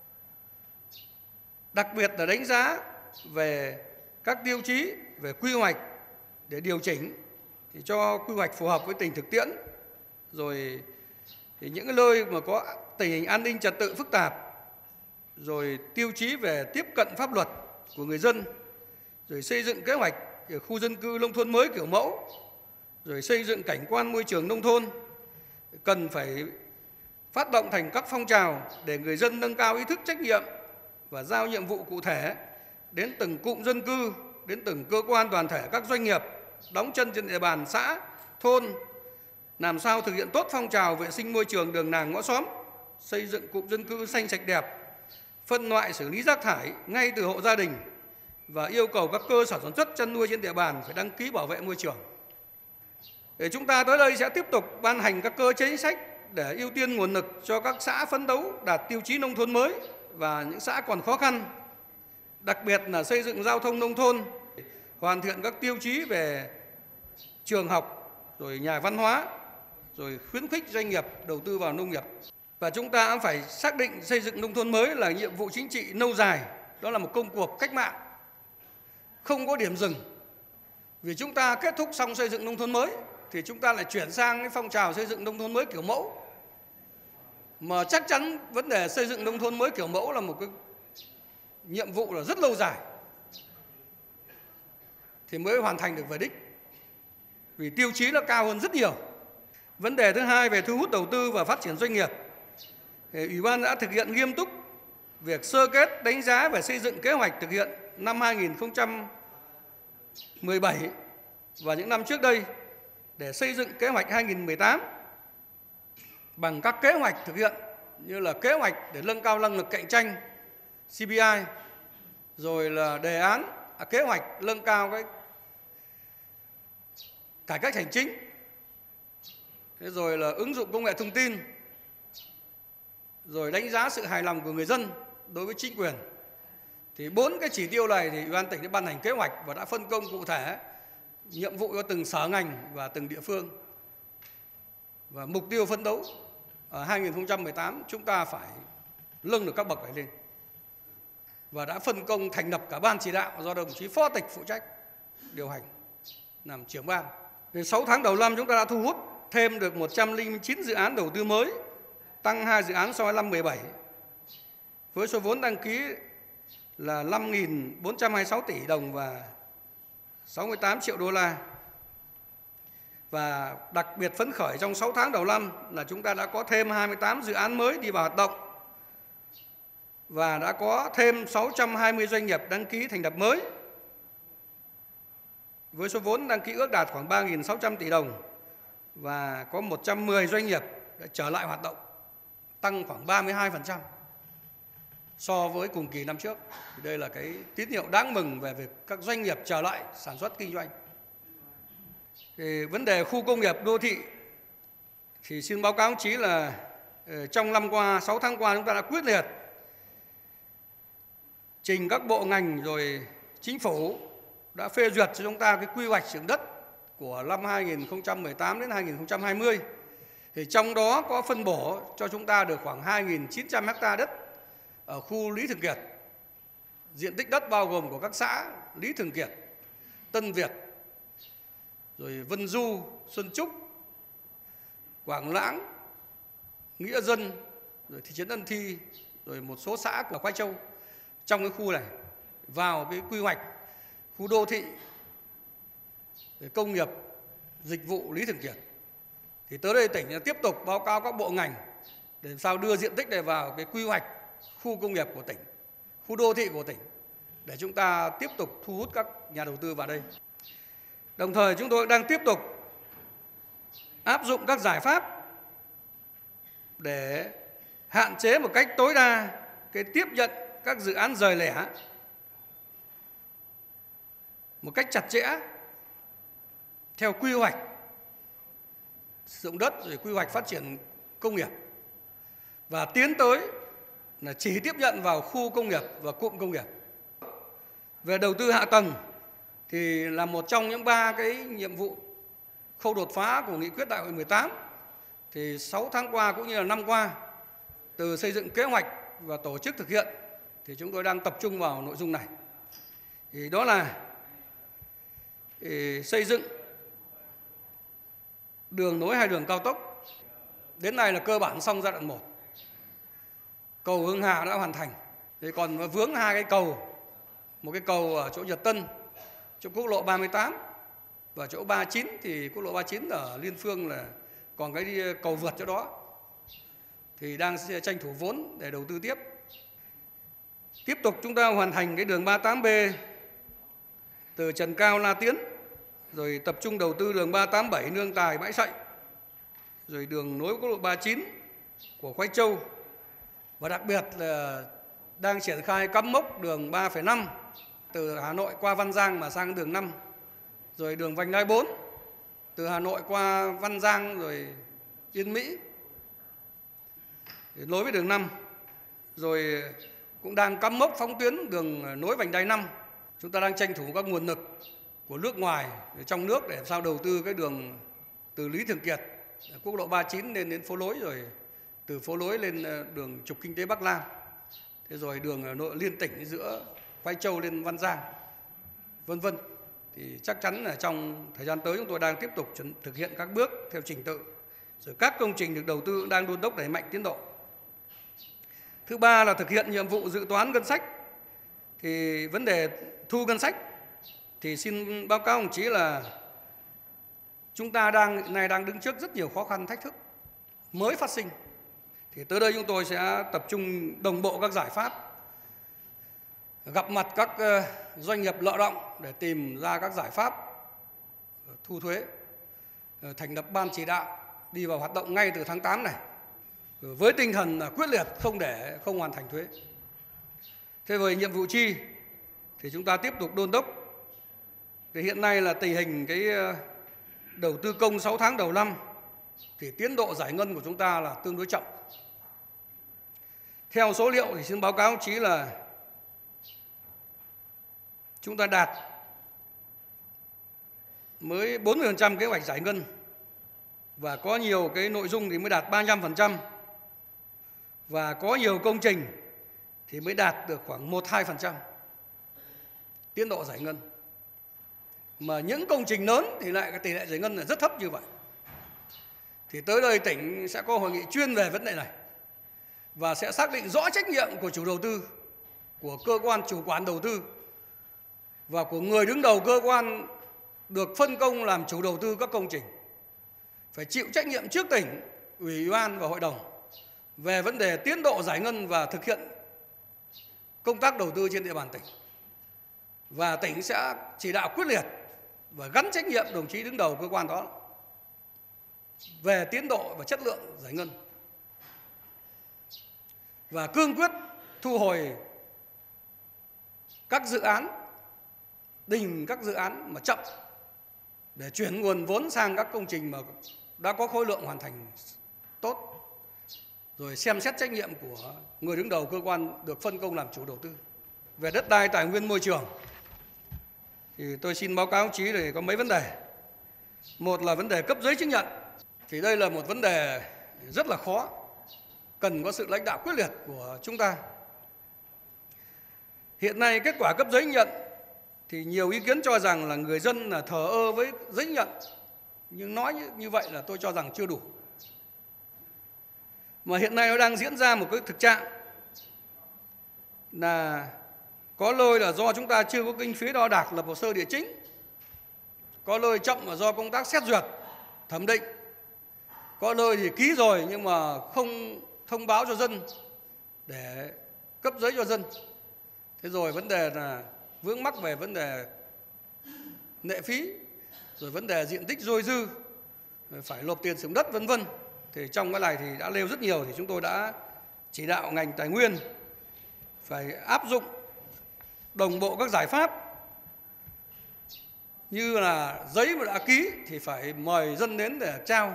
Đặc biệt là đánh giá về các tiêu chí về quy hoạch để điều chỉnh thì cho quy hoạch phù hợp với tình thực tiễn. Rồi thì những cái nơi mà có tình hình an ninh trật tự phức tạp, rồi tiêu chí về tiếp cận pháp luật của người dân, rồi xây dựng kế hoạch khu dân cư nông thôn mới kiểu mẫu, rồi xây dựng cảnh quan môi trường nông thôn, cần phải phát động thành các phong trào để người dân nâng cao ý thức trách nhiệm và giao nhiệm vụ cụ thể đến từng cụm dân cư, đến từng cơ quan đoàn thể, các doanh nghiệp đóng chân trên địa bàn xã, thôn, làm sao thực hiện tốt phong trào vệ sinh môi trường đường làng ngõ xóm, xây dựng cụm dân cư xanh sạch đẹp, phân loại xử lý rác thải ngay từ hộ gia đình và yêu cầu các cơ sở sản xuất chăn nuôi trên địa bàn phải đăng ký bảo vệ môi trường. Để chúng ta tới đây sẽ tiếp tục ban hành các cơ chế chính sách để ưu tiên nguồn lực cho các xã phấn đấu đạt tiêu chí nông thôn mới và những xã còn khó khăn, đặc biệt là xây dựng giao thông nông thôn, hoàn thiện các tiêu chí về trường học, rồi nhà văn hóa, rồi khuyến khích doanh nghiệp đầu tư vào nông nghiệp. Và chúng ta cũng phải xác định xây dựng nông thôn mới là nhiệm vụ chính trị lâu dài, đó là một công cuộc cách mạng, không có điểm dừng. Vì chúng ta kết thúc xong xây dựng nông thôn mới thì chúng ta lại chuyển sang cái phong trào xây dựng nông thôn mới kiểu mẫu. Mà chắc chắn vấn đề xây dựng nông thôn mới kiểu mẫu là một cái nhiệm vụ là rất lâu dài thì mới hoàn thành được về đích. Vì tiêu chí nó cao hơn rất nhiều. Vấn đề thứ hai về thu hút đầu tư và phát triển doanh nghiệp. Thì Ủy ban đã thực hiện nghiêm túc việc sơ kết đánh giá về xây dựng kế hoạch thực hiện năm hai nghìn không trăm mười bảy và những năm trước đây để xây dựng kế hoạch hai nghìn không trăm mười tám bằng các kế hoạch thực hiện như là kế hoạch để nâng cao năng lực cạnh tranh xê pê i, rồi là đề án à, kế hoạch nâng cao cái cải cách hành chính, thế rồi là ứng dụng công nghệ thông tin, rồi đánh giá sự hài lòng của người dân đối với chính quyền. Thì bốn cái chỉ tiêu này thì Ủy ban tỉnh đã ban hành kế hoạch và đã phân công cụ thể nhiệm vụ cho từng sở ngành và từng địa phương. Và mục tiêu phấn đấu ở hai nghìn không trăm mười tám chúng ta phải nâng được các bậc này lên. Và đã phân công thành lập cả ban chỉ đạo do đồng chí Phó Tịch phụ trách điều hành làm trưởng ban. Về sáu tháng đầu năm chúng ta đã thu hút thêm được một trăm lẻ chín dự án đầu tư mới, tăng hai dự án so với năm mười bảy. Với số vốn đăng ký là năm nghìn bốn trăm hai mươi sáu tỷ đồng và sáu mươi tám triệu đô la. Và đặc biệt phấn khởi trong sáu tháng đầu năm là chúng ta đã có thêm hai mươi tám dự án mới đi vào hoạt động và đã có thêm sáu trăm hai mươi doanh nghiệp đăng ký thành lập mới với số vốn đăng ký ước đạt khoảng ba nghìn sáu trăm tỷ đồng và có một trăm mười doanh nghiệp đã trở lại hoạt động, tăng khoảng ba mươi hai phần trăm so với cùng kỳ năm trước. Thì đây là cái tín hiệu đáng mừng về việc các doanh nghiệp trở lại sản xuất kinh doanh. Thì vấn đề khu công nghiệp đô thị thì xin báo cáo ông chí là trong năm qua, sáu tháng qua chúng ta đã quyết liệt trình các bộ ngành rồi chính phủ đã phê duyệt cho chúng ta cái quy hoạch sử dụng đất của năm hai nghìn không trăm mười tám đến hai nghìn không trăm hai mươi. Thì trong đó có phân bổ cho chúng ta được khoảng hai nghìn chín trăm ha đất ở khu Lý Thường Kiệt. Diện tích đất bao gồm của các xã Lý Thường Kiệt, Tân Việt, rồi Vân Du, Xuân Trúc, Quảng Lãng, Nghĩa Dân, rồi thị trấn Ân Thi, rồi một số xã của Khoai Châu trong cái khu này vào cái quy hoạch khu đô thị công nghiệp dịch vụ Lý Thường Kiệt. Thì tới đây tỉnh sẽ tiếp tục báo cáo các bộ ngành để làm sao đưa diện tích này vào cái quy hoạch khu công nghiệp của tỉnh, khu đô thị của tỉnh để chúng ta tiếp tục thu hút các nhà đầu tư vào đây. Đồng thời chúng tôi đang tiếp tục áp dụng các giải pháp để hạn chế một cách tối đa cái tiếp nhận các dự án rời lẻ một cách chặt chẽ theo quy hoạch sử dụng đất rồi quy hoạch phát triển công nghiệp và tiến tới là chỉ tiếp nhận vào khu công nghiệp và cụm công nghiệp. Về đầu tư hạ tầng thì là một trong những ba cái nhiệm vụ khâu đột phá của nghị quyết đại hội mười tám. Thì sáu tháng qua cũng như là năm qua, từ xây dựng kế hoạch và tổ chức thực hiện, thì chúng tôi đang tập trung vào nội dung này. Thì đó là thì xây dựng đường nối hai đường cao tốc. Đến nay là cơ bản xong giai đoạn một. Cầu Hưng Hà đã hoàn thành. Thì còn vướng hai cái cầu, một cái cầu ở chỗ Nhật Tân, chỗ quốc lộ ba mươi tám, và chỗ ba mươi chín thì quốc lộ ba mươi chín ở Liên Phương là còn cái đi cầu vượt chỗ đó. Thì đang tranh thủ vốn để đầu tư tiếp. Tiếp tục chúng ta hoàn thành cái đường ba mươi tám B từ Trần Cao La Tiến, rồi tập trung đầu tư đường ba mươi tám bảy Nương Tài Bãi Sậy, rồi đường nối quốc lộ ba mươi chín của Khoái Châu, và đặc biệt là đang triển khai cắm mốc đường ba phẩy năm từ Hà Nội qua Văn Giang mà sang đường năm, rồi đường vành đai bốn từ Hà Nội qua Văn Giang rồi Yên Mỹ để nối với đường năm, rồi cũng đang cắm mốc phóng tuyến đường nối vành đai năm. Chúng ta đang tranh thủ các nguồn lực của nước ngoài trong nước để làm sao đầu tư cái đường từ Lý Thường Kiệt, quốc lộ ba mươi chín lên đến phố Lối, rồi từ phố Lối lên đường trục kinh tế Bắc Nam, thế rồi đường nội liên tỉnh giữa Khoái Châu lên Văn Giang, vân vân. Thì chắc chắn là trong thời gian tới chúng tôi đang tiếp tục thực hiện các bước theo trình tự, rồi các công trình được đầu tư đang đôn đốc đẩy mạnh tiến độ. Thứ ba là thực hiện nhiệm vụ dự toán ngân sách. Thì vấn đề thu ngân sách thì xin báo cáo đồng chí là chúng ta đang hiện nay đang đứng trước rất nhiều khó khăn thách thức mới phát sinh. Thì tới đây chúng tôi sẽ tập trung đồng bộ các giải pháp, gặp mặt các doanh nghiệp lao động để tìm ra các giải pháp thu thuế, thành lập ban chỉ đạo đi vào hoạt động ngay từ tháng tám này, với tinh thần là quyết liệt không để không hoàn thành thuế. Thế về nhiệm vụ chi thì chúng ta tiếp tục đôn đốc. Thì hiện nay là tình hình cái đầu tư công sáu tháng đầu năm thì tiến độ giải ngân của chúng ta là tương đối chậm. Theo số liệu thì xin báo cáo chí là chúng ta đạt mới bốn mươi phần trăm kế hoạch giải ngân, và có nhiều cái nội dung thì mới đạt ba mươi lăm phần trăm, và có nhiều công trình thì mới đạt được khoảng một đến hai phần trăm tiến độ giải ngân. Mà những công trình lớn thì lại cái tỷ lệ giải ngân là rất thấp như vậy. Thì tới đây tỉnh sẽ có hội nghị chuyên về vấn đề này và sẽ xác định rõ trách nhiệm của chủ đầu tư, của cơ quan chủ quản đầu tư và của người đứng đầu cơ quan được phân công làm chủ đầu tư các công trình. Phải chịu trách nhiệm trước tỉnh, ủy ban và hội đồng về vấn đề tiến độ giải ngân và thực hiện công tác đầu tư trên địa bàn tỉnh. Và tỉnh sẽ chỉ đạo quyết liệt và gắn trách nhiệm đồng chí đứng đầu cơ quan đó về tiến độ và chất lượng giải ngân, và cương quyết thu hồi các dự án, đình các dự án mà chậm để chuyển nguồn vốn sang các công trình mà đã có khối lượng hoàn thành tốt, rồi xem xét trách nhiệm của người đứng đầu cơ quan được phân công làm chủ đầu tư. Về đất đai, tài nguyên, môi trường thì tôi xin báo cáo chí là có mấy vấn đề. Một là vấn đề cấp giấy chứng nhận. Thì đây là một vấn đề rất là khó, cần có sự lãnh đạo quyết liệt của chúng ta. Hiện nay kết quả cấp giấy chứng nhận thì nhiều ý kiến cho rằng là người dân là thờ ơ với giấy chứng nhận, nhưng nói như, như vậy là tôi cho rằng chưa đủ. Mà hiện nay nó đang diễn ra một cái thực trạng là có nơi là do chúng ta chưa có kinh phí đo đạc lập hồ sơ địa chính, có nơi chậm là do công tác xét duyệt, thẩm định, có nơi thì ký rồi nhưng mà không thông báo cho dân để cấp giấy cho dân. Thế rồi vấn đề là vướng mắc về vấn đề nệ phí, rồi vấn đề diện tích dôi dư, phải nộp tiền sử dụng đất vân vân. Thì trong cái này thì đã nêu rất nhiều, thì chúng tôi đã chỉ đạo ngành tài nguyên phải áp dụng đồng bộ các giải pháp, như là giấy mà đã ký thì phải mời dân đến để trao.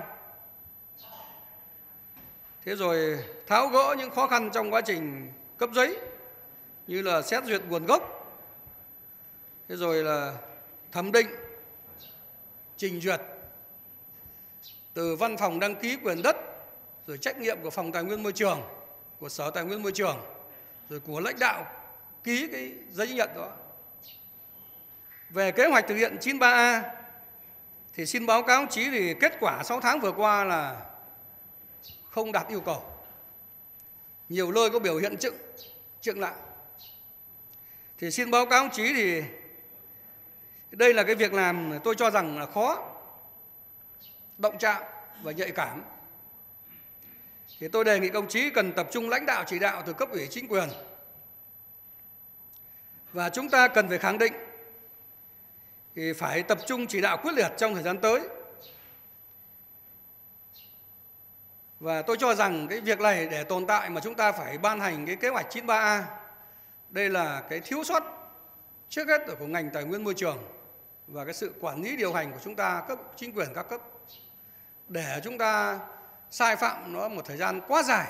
Thế rồi tháo gỡ những khó khăn trong quá trình cấp giấy, như là xét duyệt nguồn gốc, thế rồi là thẩm định, trình duyệt từ văn phòng đăng ký quyền đất, rồi trách nhiệm của phòng tài nguyên môi trường, của Sở Tài nguyên Môi trường, rồi của lãnh đạo ký cái giấy chứng nhận đó. Về kế hoạch thực hiện chín ba A thì xin báo cáo đồng chí thì kết quả sáu tháng vừa qua là không đạt yêu cầu. Nhiều nơi có biểu hiện chững chững lại. Thì xin báo cáo đồng chí thì đây là cái việc làm tôi cho rằng là khó, động chạm và nhạy cảm. Thì tôi đề nghị công chí cần tập trung lãnh đạo chỉ đạo từ cấp ủy chính quyền. Và chúng ta cần phải khẳng định thì phải tập trung chỉ đạo quyết liệt trong thời gian tới. Và tôi cho rằng cái việc này để tồn tại mà chúng ta phải ban hành cái kế hoạch chín ba A. Đây là cái thiếu sót trước hết của ngành tài nguyên môi trường và cái sự quản lý điều hành của chúng ta, cấp chính quyền các cấp, để chúng ta sai phạm nó một thời gian quá dài.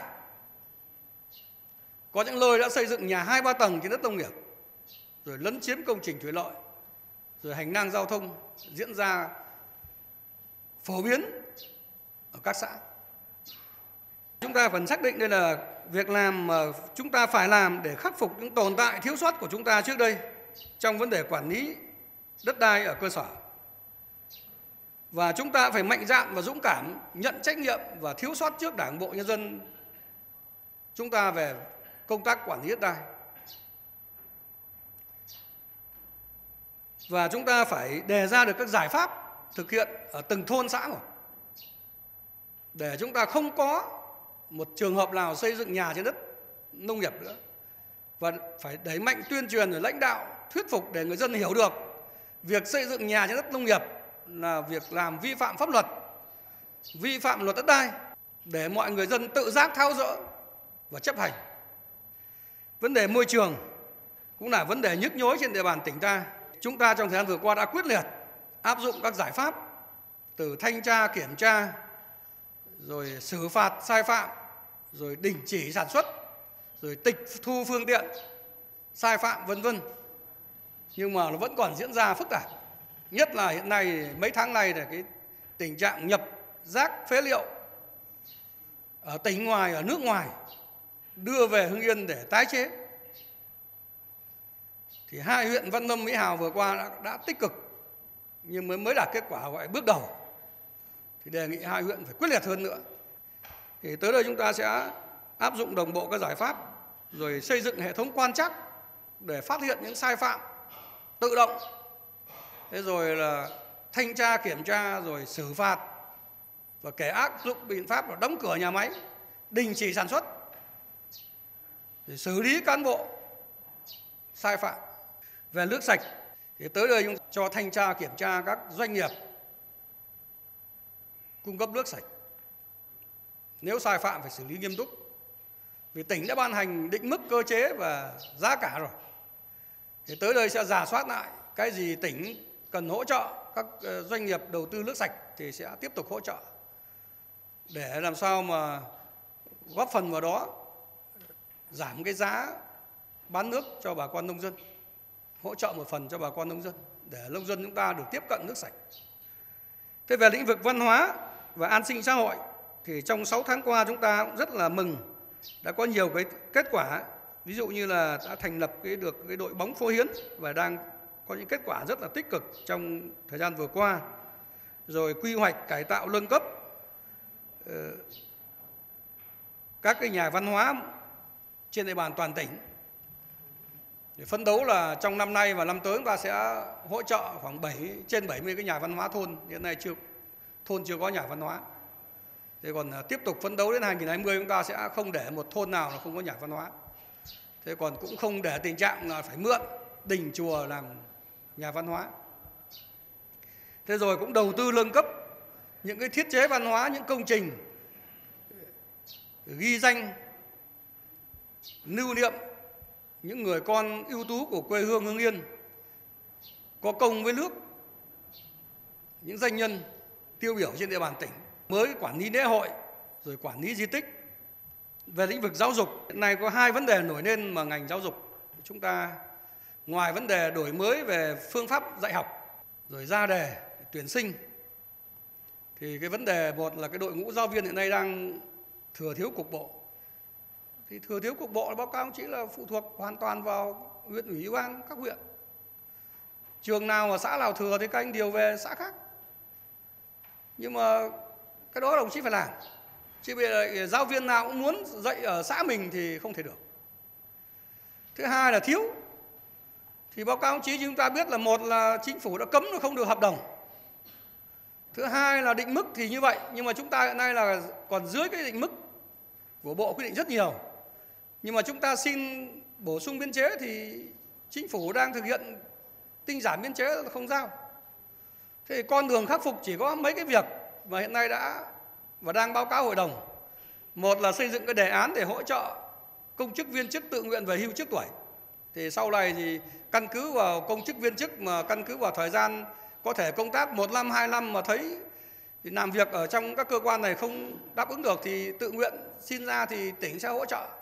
Có những nơi đã xây dựng nhà hai ba tầng trên đất nông nghiệp, rồi lấn chiếm công trình thủy lợi, rồi hành lang giao thông diễn ra phổ biến ở các xã. Chúng ta cần xác định đây là việc làm mà chúng ta phải làm để khắc phục những tồn tại thiếu sót của chúng ta trước đây trong vấn đề quản lý đất đai ở cơ sở. Và chúng ta phải mạnh dạn và dũng cảm nhận trách nhiệm và thiếu sót trước Đảng bộ nhân dân chúng ta về công tác quản lý đất đai. Và chúng ta phải đề ra được các giải pháp thực hiện ở từng thôn xã rồi, để chúng ta không có một trường hợp nào xây dựng nhà trên đất nông nghiệp nữa. Và phải đẩy mạnh tuyên truyền rồi lãnh đạo thuyết phục để người dân hiểu được việc xây dựng nhà trên đất nông nghiệp là việc làm vi phạm pháp luật, vi phạm luật đất đai, để mọi người dân tự giác tháo dỡ và chấp hành. Vấn đề môi trường cũng là vấn đề nhức nhối trên địa bàn tỉnh ta. Chúng ta trong thời gian vừa qua đã quyết liệt áp dụng các giải pháp từ thanh tra kiểm tra, rồi xử phạt sai phạm, rồi đình chỉ sản xuất, rồi tịch thu phương tiện sai phạm vân vân. Nhưng mà nó vẫn còn diễn ra phức tạp. Nhất là hiện nay mấy tháng nay là cái tình trạng nhập rác phế liệu ở tỉnh ngoài, ở nước ngoài đưa về Hưng Yên để tái chế. Thì hai huyện Văn Lâm, Mỹ Hào vừa qua đã, đã tích cực nhưng mới mới đạt kết quả gọi bước đầu. Thì đề nghị hai huyện phải quyết liệt hơn nữa. Thì tới đây chúng ta sẽ áp dụng đồng bộ các giải pháp, rồi xây dựng hệ thống quan trắc để phát hiện những sai phạm tự động. Thế rồi là thanh tra kiểm tra, rồi xử phạt, và kể áp dụng biện pháp là đóng cửa nhà máy, đình chỉ sản xuất, để xử lý cán bộ sai phạm. Về nước sạch thì tới đây chúng cho thanh tra kiểm tra các doanh nghiệp cung cấp nước sạch. Nếu sai phạm phải xử lý nghiêm túc. Vì tỉnh đã ban hành định mức cơ chế và giá cả rồi. Thì tới đây sẽ rà soát lại cái gì tỉnh cần hỗ trợ các doanh nghiệp đầu tư nước sạch thì sẽ tiếp tục hỗ trợ, để làm sao mà góp phần vào đó giảm cái giá bán nước cho bà con nông dân, hỗ trợ một phần cho bà con nông dân để nông dân chúng ta được tiếp cận nước sạch. Thế về lĩnh vực văn hóa và an sinh xã hội thì trong sáu tháng qua chúng ta cũng rất là mừng, đã có nhiều cái kết quả. Ví dụ như là đã thành lập cái được cái đội bóng phố hiến và đang có những kết quả rất là tích cực trong thời gian vừa qua. Rồi quy hoạch cải tạo nâng cấp uh, các cái nhà văn hóa trên địa bàn toàn tỉnh. Để phấn đấu là trong năm nay và năm tới chúng ta sẽ hỗ trợ khoảng bảy trên bảy mươi cái nhà văn hóa thôn. Hiện nay chưa thôn chưa có nhà văn hóa. Thế còn tiếp tục phấn đấu đến hai nghìn không trăm hai mươi chúng ta sẽ không để một thôn nào là không có nhà văn hóa. Thế còn cũng không để tình trạng là phải mượn đình chùa làm nhà văn hóa. Thế rồi cũng đầu tư nâng cấp những cái thiết chế văn hóa, những công trình ghi danh lưu niệm những người con ưu tú của quê hương Hưng Yên, có công với nước, những danh nhân tiêu biểu trên địa bàn tỉnh, mới quản lý lễ hội, rồi quản lý di tích. Về lĩnh vực giáo dục, hiện nay có hai vấn đề nổi lên mà ngành giáo dục chúng ta, ngoài vấn đề đổi mới về phương pháp dạy học rồi ra đề, tuyển sinh. Thì cái vấn đề một là cái đội ngũ giáo viên hiện nay đang thừa thiếu cục bộ. Thì thừa thiếu cục bộ báo cáo chỉ là phụ thuộc hoàn toàn vào huyện ủy ban các huyện. Trường nào ở xã nào thừa thì các anh điều về xã khác. Nhưng mà cái đó đồng chí phải làm. Chứ bây giờ giáo viên nào cũng muốn dạy ở xã mình thì không thể được. Thứ hai là thiếu. Thì báo cáo đồng chí chúng ta biết là một là chính phủ đã cấm nó không được hợp đồng. Thứ hai là định mức thì như vậy, nhưng mà chúng ta hiện nay là còn dưới cái định mức của Bộ quy định rất nhiều. Nhưng mà chúng ta xin bổ sung biên chế thì chính phủ đang thực hiện tinh giản biên chế là không giao. Thế thì con đường khắc phục chỉ có mấy cái việc mà hiện nay đã và đang báo cáo hội đồng. Một là xây dựng cái đề án để hỗ trợ công chức viên chức tự nguyện về hưu trước tuổi. Thì sau này thì căn cứ vào công chức viên chức mà căn cứ vào thời gian có thể công tác một năm, hai năm mà thấy thì làm việc ở trong các cơ quan này không đáp ứng được thì tự nguyện xin ra thì tỉnh sẽ hỗ trợ.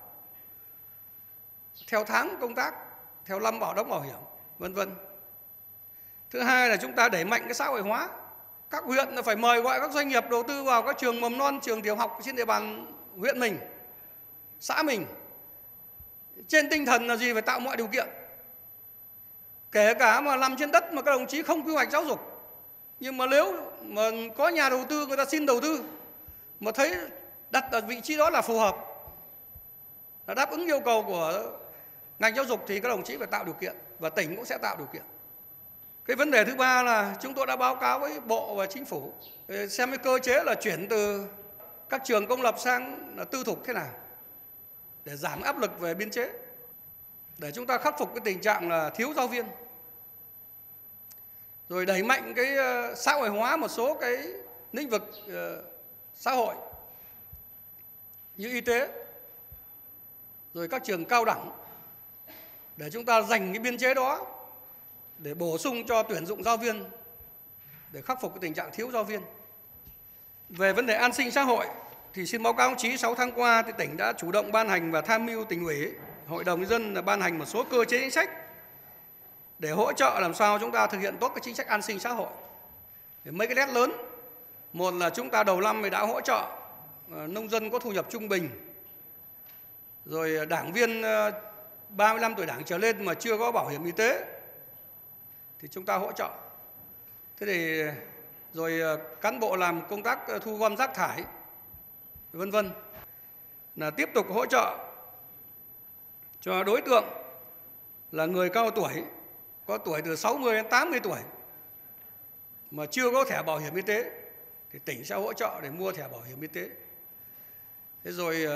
Theo tháng công tác, theo năm bảo đóng bảo hiểm, vân vân. Thứ hai là chúng ta đẩy mạnh cái xã hội hóa. Các huyện là phải mời gọi các doanh nghiệp đầu tư vào các trường mầm non, trường tiểu học trên địa bàn huyện mình, xã mình. Trên tinh thần là gì? Phải tạo mọi điều kiện. Kể cả mà nằm trên đất mà các đồng chí không quy hoạch giáo dục. Nhưng mà nếu mà có nhà đầu tư người ta xin đầu tư mà thấy đặt ở vị trí đó là phù hợp, là đáp ứng yêu cầu của ngành giáo dục thì các đồng chí phải tạo điều kiện và tỉnh cũng sẽ tạo điều kiện. Cái vấn đề thứ ba là chúng tôi đã báo cáo với Bộ và Chính phủ xem cái cơ chế là chuyển từ các trường công lập sang là tư thục thế nào để giảm áp lực về biên chế, để chúng ta khắc phục cái tình trạng là thiếu giáo viên. Rồi đẩy mạnh cái xã hội hóa một số cái lĩnh vực xã hội như y tế, rồi các trường cao đẳng, để chúng ta dành cái biên chế đó để bổ sung cho tuyển dụng giáo viên để khắc phục cái tình trạng thiếu giáo viên. Về vấn đề an sinh xã hội thì xin báo cáo đồng chí sáu tháng qua thì tỉnh đã chủ động ban hành và tham mưu tỉnh ủy, hội đồng nhân dân là ban hành một số cơ chế chính sách để hỗ trợ làm sao chúng ta thực hiện tốt cái chính sách an sinh xã hội. Để mấy cái nét lớn, một là chúng ta đầu năm thì đã hỗ trợ nông dân có thu nhập trung bình, rồi đảng viên ba mươi lăm tuổi đảng trở lên mà chưa có bảo hiểm y tế thì chúng ta hỗ trợ. Thế thì rồi cán bộ làm công tác thu gom rác thải, vân vân, là tiếp tục hỗ trợ cho đối tượng là người cao tuổi, có tuổi từ sáu mươi đến tám mươi tuổi mà chưa có thẻ bảo hiểm y tế thì tỉnh sẽ hỗ trợ để mua thẻ bảo hiểm y tế. Thế rồi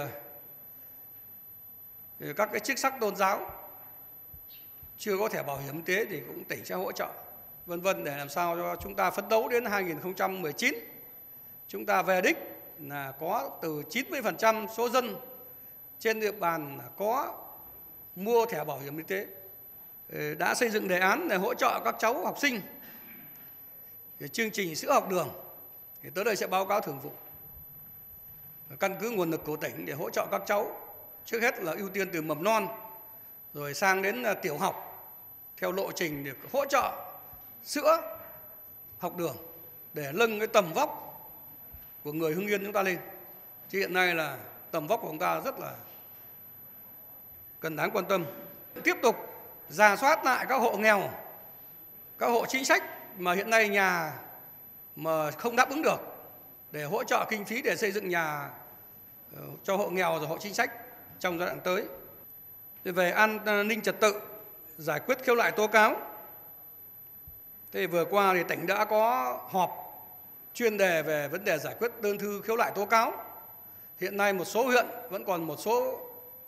các cái chức sắc tôn giáo chưa có thẻ bảo hiểm y tế thì cũng tỉnh sẽ hỗ trợ, vân vân, để làm sao cho chúng ta phấn đấu đến hai nghìn không trăm mười chín chúng ta về đích là có từ chín mươi phần trăm số dân trên địa bàn có mua thẻ bảo hiểm y tế. Đã xây dựng đề án để hỗ trợ các cháu học sinh chương trình sữa học đường, thì tới đây sẽ báo cáo thường vụ căn cứ nguồn lực của tỉnh để hỗ trợ các cháu, trước hết là ưu tiên từ mầm non rồi sang đến tiểu học theo lộ trình để hỗ trợ sữa học đường để nâng cái tầm vóc của người Hưng Yên chúng ta lên. Chứ hiện nay là tầm vóc của chúng ta rất là cần đáng quan tâm. Tiếp tục rà soát lại các hộ nghèo, các hộ chính sách mà hiện nay nhà mà không đáp ứng được để hỗ trợ kinh phí để xây dựng nhà cho hộ nghèo rồi hộ chính sách trong giai đoạn tới. Về an ninh trật tự, giải quyết khiếu nại tố cáo. Thế vừa qua thì tỉnh đã có họp chuyên đề về vấn đề giải quyết đơn thư khiếu nại tố cáo. Hiện nay một số huyện vẫn còn một số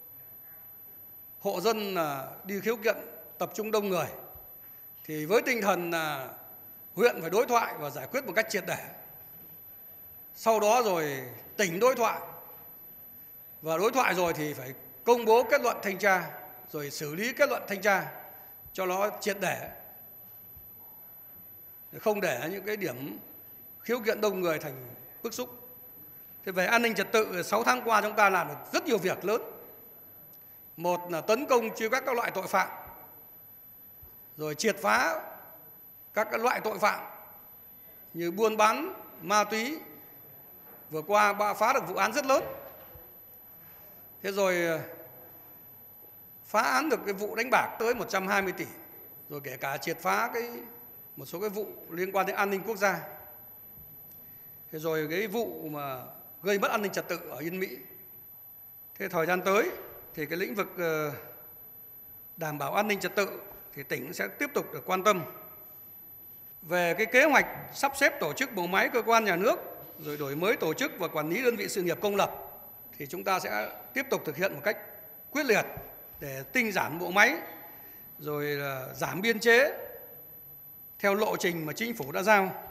hộ dân đi khiếu kiện tập trung đông người. Thì với tinh thần là huyện phải đối thoại và giải quyết một cách triệt để. Sau đó rồi tỉnh đối thoại. Và đối thoại rồi thì phải công bố kết luận thanh tra, rồi xử lý kết luận thanh tra cho nó triệt để. Không để những cái điểm khiếu kiện đông người thành bức xúc. Thế về an ninh trật tự, sáu tháng qua chúng ta làm được rất nhiều việc lớn. Một là tấn công truy quét các loại tội phạm, rồi triệt phá các cái loại tội phạm như buôn bán ma túy. Vừa qua đã phá được vụ án rất lớn. Thế rồi phá án được cái vụ đánh bạc tới một trăm hai mươi tỷ. Rồi kể cả triệt phá cái một số cái vụ liên quan đến an ninh quốc gia. Thế rồi cái vụ mà gây mất an ninh trật tự ở Yên Mỹ. Thế thời gian tới thì cái lĩnh vực đảm bảo an ninh trật tự thì tỉnh sẽ tiếp tục được quan tâm. Về cái kế hoạch sắp xếp tổ chức bộ máy cơ quan nhà nước, rồi đổi mới tổ chức và quản lý đơn vị sự nghiệp công lập, thì chúng ta sẽ tiếp tục thực hiện một cách quyết liệt để tinh giản bộ máy, rồi là giảm biên chế theo lộ trình mà chính phủ đã giao.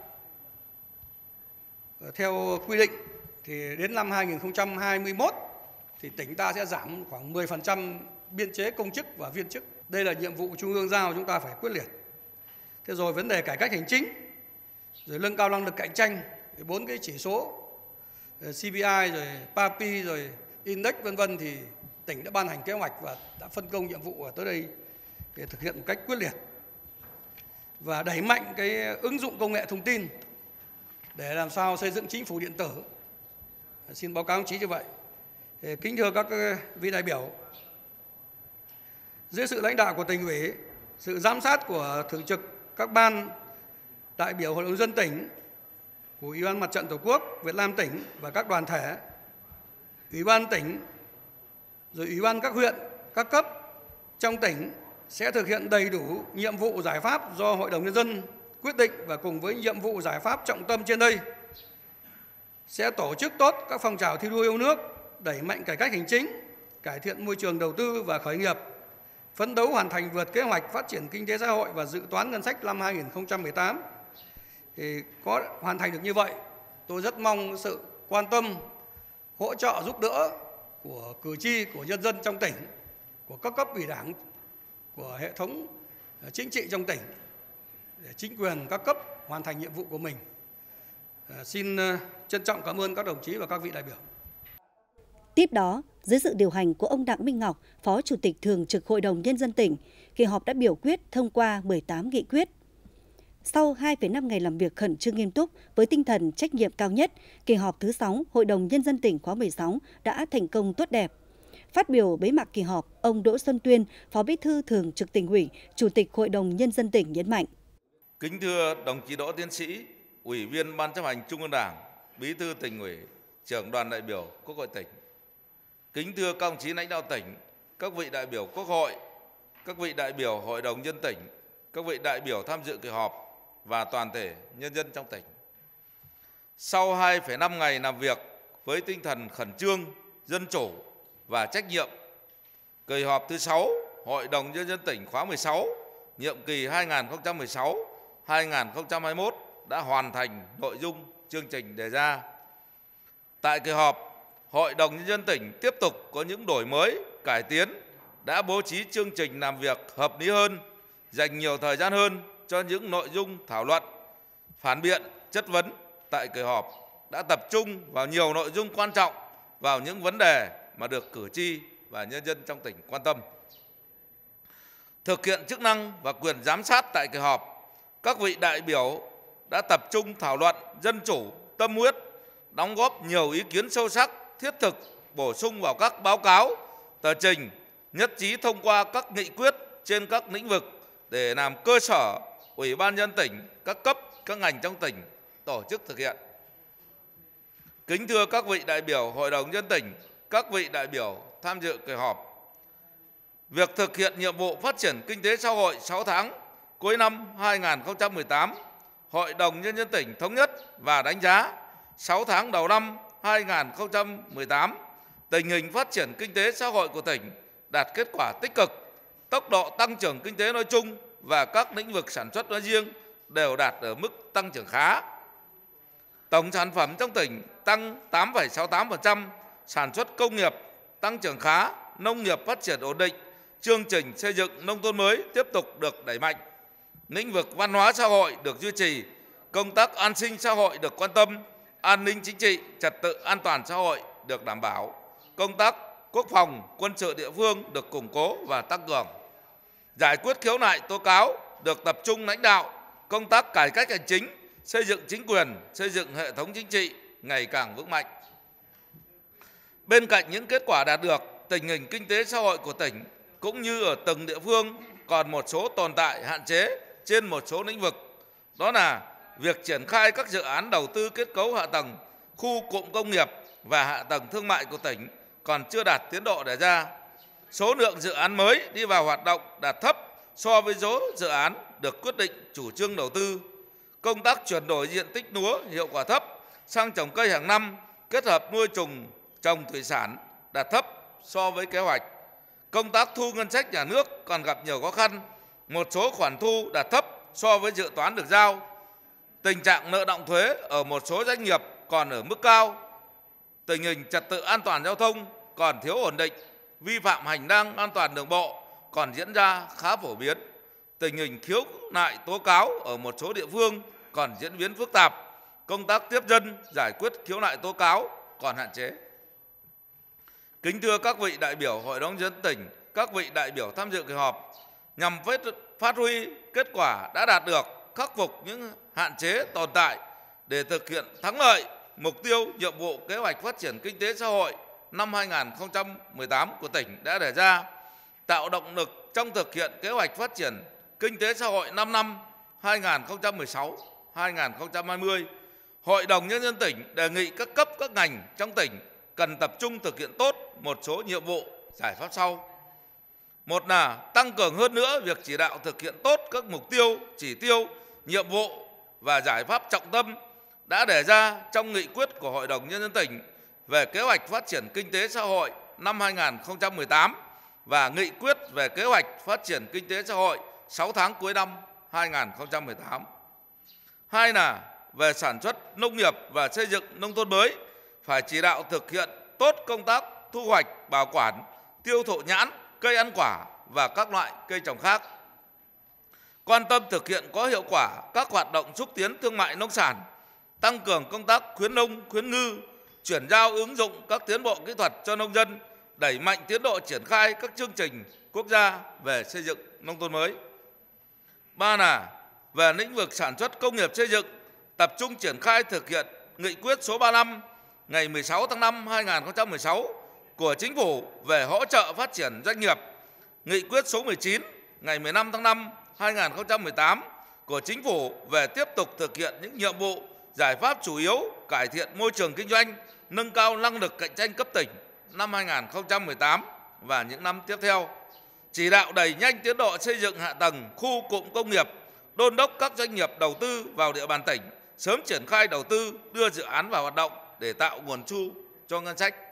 Theo quy định thì đến năm hai nghìn không trăm hai mươi mốt thì tỉnh ta sẽ giảm khoảng mười phần trăm biên chế công chức và viên chức. Đây là nhiệm vụ Trung ương giao, chúng ta phải quyết liệt. Thế rồi vấn đề cải cách hành chính, rồi nâng cao năng lực cạnh tranh, bốn cái chỉ số xê pê i, rồi pê a pê, rồi index vân vân thì tỉnh đã ban hành kế hoạch và đã phân công nhiệm vụ ở tới đây để thực hiện một cách quyết liệt. Và đẩy mạnh cái ứng dụng công nghệ thông tin để làm sao xây dựng chính phủ điện tử. Xin báo cáo đồng chí như vậy. Kính thưa các vị đại biểu, dưới sự lãnh đạo của tỉnh ủy, sự giám sát của thường trực các ban đại biểu Hội đồng nhân dân tỉnh, của Ủy ban Mặt trận Tổ quốc Việt Nam tỉnh và các đoàn thể, Ủy ban tỉnh, rồi Ủy ban các huyện, các cấp trong tỉnh sẽ thực hiện đầy đủ nhiệm vụ giải pháp do Hội đồng Nhân dân quyết định và cùng với nhiệm vụ giải pháp trọng tâm trên đây sẽ tổ chức tốt các phong trào thi đua yêu nước, đẩy mạnh cải cách hành chính, cải thiện môi trường đầu tư và khởi nghiệp, phấn đấu hoàn thành vượt kế hoạch phát triển kinh tế xã hội và dự toán ngân sách năm hai nghìn không trăm mười tám. Thì có hoàn thành được như vậy, tôi rất mong sự quan tâm, hỗ trợ giúp đỡ của cử tri, của nhân dân trong tỉnh, của các cấp ủy đảng, của hệ thống chính trị trong tỉnh để chính quyền các cấp hoàn thành nhiệm vụ của mình. Xin trân trọng cảm ơn các đồng chí và các vị đại biểu. Tiếp đó, dưới sự điều hành của ông Đặng Minh Ngọc, Phó Chủ tịch Thường trực Hội đồng Nhân dân tỉnh, kỳ họp đã biểu quyết thông qua mười tám nghị quyết. Sau hai phẩy năm ngày làm việc khẩn trương nghiêm túc với tinh thần trách nhiệm cao nhất, kỳ họp thứ sáu Hội đồng Nhân dân tỉnh khóa mười sáu đã thành công tốt đẹp. Phát biểu bế mạc kỳ họp, ông Đỗ Xuân Tuyên, Phó Bí thư Thường trực Tỉnh ủy, Chủ tịch Hội đồng Nhân dân tỉnh nhấn mạnh. Kính thưa đồng chí Đỗ Tiến Sĩ, Ủy viên Ban Chấp hành Trung ương Đảng, Bí thư Tỉnh ủy, Trưởng đoàn đại biểu Quốc hội tỉnh. Kính thưa các đồng chí lãnh đạo tỉnh, các vị đại biểu Quốc hội, các vị đại biểu Hội đồng Nhân dân tỉnh, các vị đại biểu tham dự kỳ họp và toàn thể nhân dân trong tỉnh. Sau hai phẩy năm ngày làm việc với tinh thần khẩn trương, dân chủ và trách nhiệm, kỳ họp thứ sáu Hội đồng Nhân dân tỉnh khóa mười sáu, nhiệm kỳ hai nghìn không trăm mười sáu đến hai nghìn không trăm hai mươi mốt đã hoàn thành nội dung chương trình đề ra. Tại kỳ họp, Hội đồng Nhân dân tỉnh tiếp tục có những đổi mới, cải tiến, đã bố trí chương trình làm việc hợp lý hơn, dành nhiều thời gian hơn cho những nội dung thảo luận, phản biện, chất vấn tại kỳ họp, đã tập trung vào nhiều nội dung quan trọng, vào những vấn đề mà được cử tri và nhân dân trong tỉnh quan tâm. Thực hiện chức năng và quyền giám sát tại kỳ họp, các vị đại biểu đã tập trung thảo luận dân chủ, tâm huyết, đóng góp nhiều ý kiến sâu sắc, thiết thực, bổ sung vào các báo cáo, tờ trình, nhất trí thông qua các nghị quyết trên các lĩnh vực để làm cơ sở Ủy ban nhân dân tỉnh, các cấp, các ngành trong tỉnh tổ chức thực hiện. Kính thưa các vị đại biểu Hội đồng Nhân dân tỉnh, các vị đại biểu tham dự kỳ họp, việc thực hiện nhiệm vụ phát triển kinh tế xã hội sáu tháng cuối năm hai nghìn không trăm mười tám, Hội đồng Nhân dân tỉnh thống nhất và đánh giá sáu tháng đầu năm hai nghìn không trăm mười tám, tình hình phát triển kinh tế xã hội của tỉnh đạt kết quả tích cực, tốc độ tăng trưởng kinh tế nói chung và các lĩnh vực sản xuất nói riêng đều đạt ở mức tăng trưởng khá. Tổng sản phẩm trong tỉnh tăng tám phẩy sáu mươi tám phần trăm, sản xuất công nghiệp tăng trưởng khá, nông nghiệp phát triển ổn định, chương trình xây dựng nông thôn mới tiếp tục được đẩy mạnh. Lĩnh vực văn hóa xã hội được duy trì, công tác an sinh xã hội được quan tâm, an ninh chính trị, trật tự an toàn xã hội được đảm bảo, công tác quốc phòng, quân sự địa phương được củng cố và tăng cường. Giải quyết khiếu nại tố cáo được tập trung lãnh đạo, công tác cải cách hành chính, xây dựng chính quyền, xây dựng hệ thống chính trị ngày càng vững mạnh. Bên cạnh những kết quả đạt được, tình hình kinh tế xã hội của tỉnh cũng như ở từng địa phương còn một số tồn tại hạn chế trên một số lĩnh vực. Đó là việc triển khai các dự án đầu tư kết cấu hạ tầng, khu cụm công nghiệp và hạ tầng thương mại của tỉnh còn chưa đạt tiến độ đề ra. Số lượng dự án mới đi vào hoạt động đạt thấp so với số dự án được quyết định chủ trương đầu tư. Công tác chuyển đổi diện tích lúa hiệu quả thấp sang trồng cây hàng năm kết hợp nuôi trồng trồng thủy sản đạt thấp so với kế hoạch. Công tác thu ngân sách nhà nước còn gặp nhiều khó khăn, một số khoản thu đạt thấp so với dự toán được giao. Tình trạng nợ đọng thuế ở một số doanh nghiệp còn ở mức cao. Tình hình trật tự an toàn giao thông còn thiếu ổn định, vi phạm hành lang an toàn đường bộ còn diễn ra khá phổ biến. Tình hình khiếu nại tố cáo ở một số địa phương còn diễn biến phức tạp. Công tác tiếp dân, giải quyết khiếu nại tố cáo còn hạn chế. Kính thưa các vị đại biểu Hội đồng nhân dân tỉnh, các vị đại biểu tham dự kỳ họp, nhằm phát huy kết quả đã đạt được, khắc phục những hạn chế tồn tại để thực hiện thắng lợi mục tiêu nhiệm vụ kế hoạch phát triển kinh tế xã hội năm hai nghìn không trăm mười tám của tỉnh đã đề ra, tạo động lực trong thực hiện kế hoạch phát triển kinh tế xã hội năm năm hai nghìn không trăm mười sáu đến hai nghìn không trăm hai mươi, Hội đồng Nhân dân tỉnh đề nghị các cấp các ngành trong tỉnh cần tập trung thực hiện tốt một số nhiệm vụ giải pháp sau. Một là tăng cường hơn nữa việc chỉ đạo thực hiện tốt các mục tiêu, chỉ tiêu, nhiệm vụ và giải pháp trọng tâm đã đề ra trong nghị quyết của Hội đồng Nhân dân tỉnh về kế hoạch phát triển kinh tế xã hội năm hai nghìn không trăm mười tám và nghị quyết về kế hoạch phát triển kinh tế xã hội sáu tháng cuối năm hai nghìn không trăm mười tám. Hai là về sản xuất nông nghiệp và xây dựng nông thôn mới, phải chỉ đạo thực hiện tốt công tác thu hoạch, bảo quản, tiêu thụ nhãn, cây ăn quả và các loại cây trồng khác. Quan tâm thực hiện có hiệu quả các hoạt động xúc tiến thương mại nông sản, tăng cường công tác khuyến nông, khuyến ngư, chuyển giao ứng dụng các tiến bộ kỹ thuật cho nông dân, đẩy mạnh tiến độ triển khai các chương trình quốc gia về xây dựng nông thôn mới. Ba là về lĩnh vực sản xuất công nghiệp xây dựng, tập trung triển khai thực hiện nghị quyết số ba mươi lăm ngày mười sáu tháng năm năm hai nghìn không trăm mười sáu của Chính phủ về hỗ trợ phát triển doanh nghiệp, nghị quyết số mười chín ngày mười lăm tháng năm năm hai nghìn không trăm mười tám của Chính phủ về tiếp tục thực hiện những nhiệm vụ, giải pháp chủ yếu cải thiện môi trường kinh doanh, nâng cao năng lực cạnh tranh cấp tỉnh năm hai nghìn không trăm mười tám và những năm tiếp theo. Chỉ đạo đẩy nhanh tiến độ xây dựng hạ tầng khu cụm công nghiệp, đôn đốc các doanh nghiệp đầu tư vào địa bàn tỉnh sớm triển khai đầu tư, đưa dự án vào hoạt động để tạo nguồn thu cho ngân sách.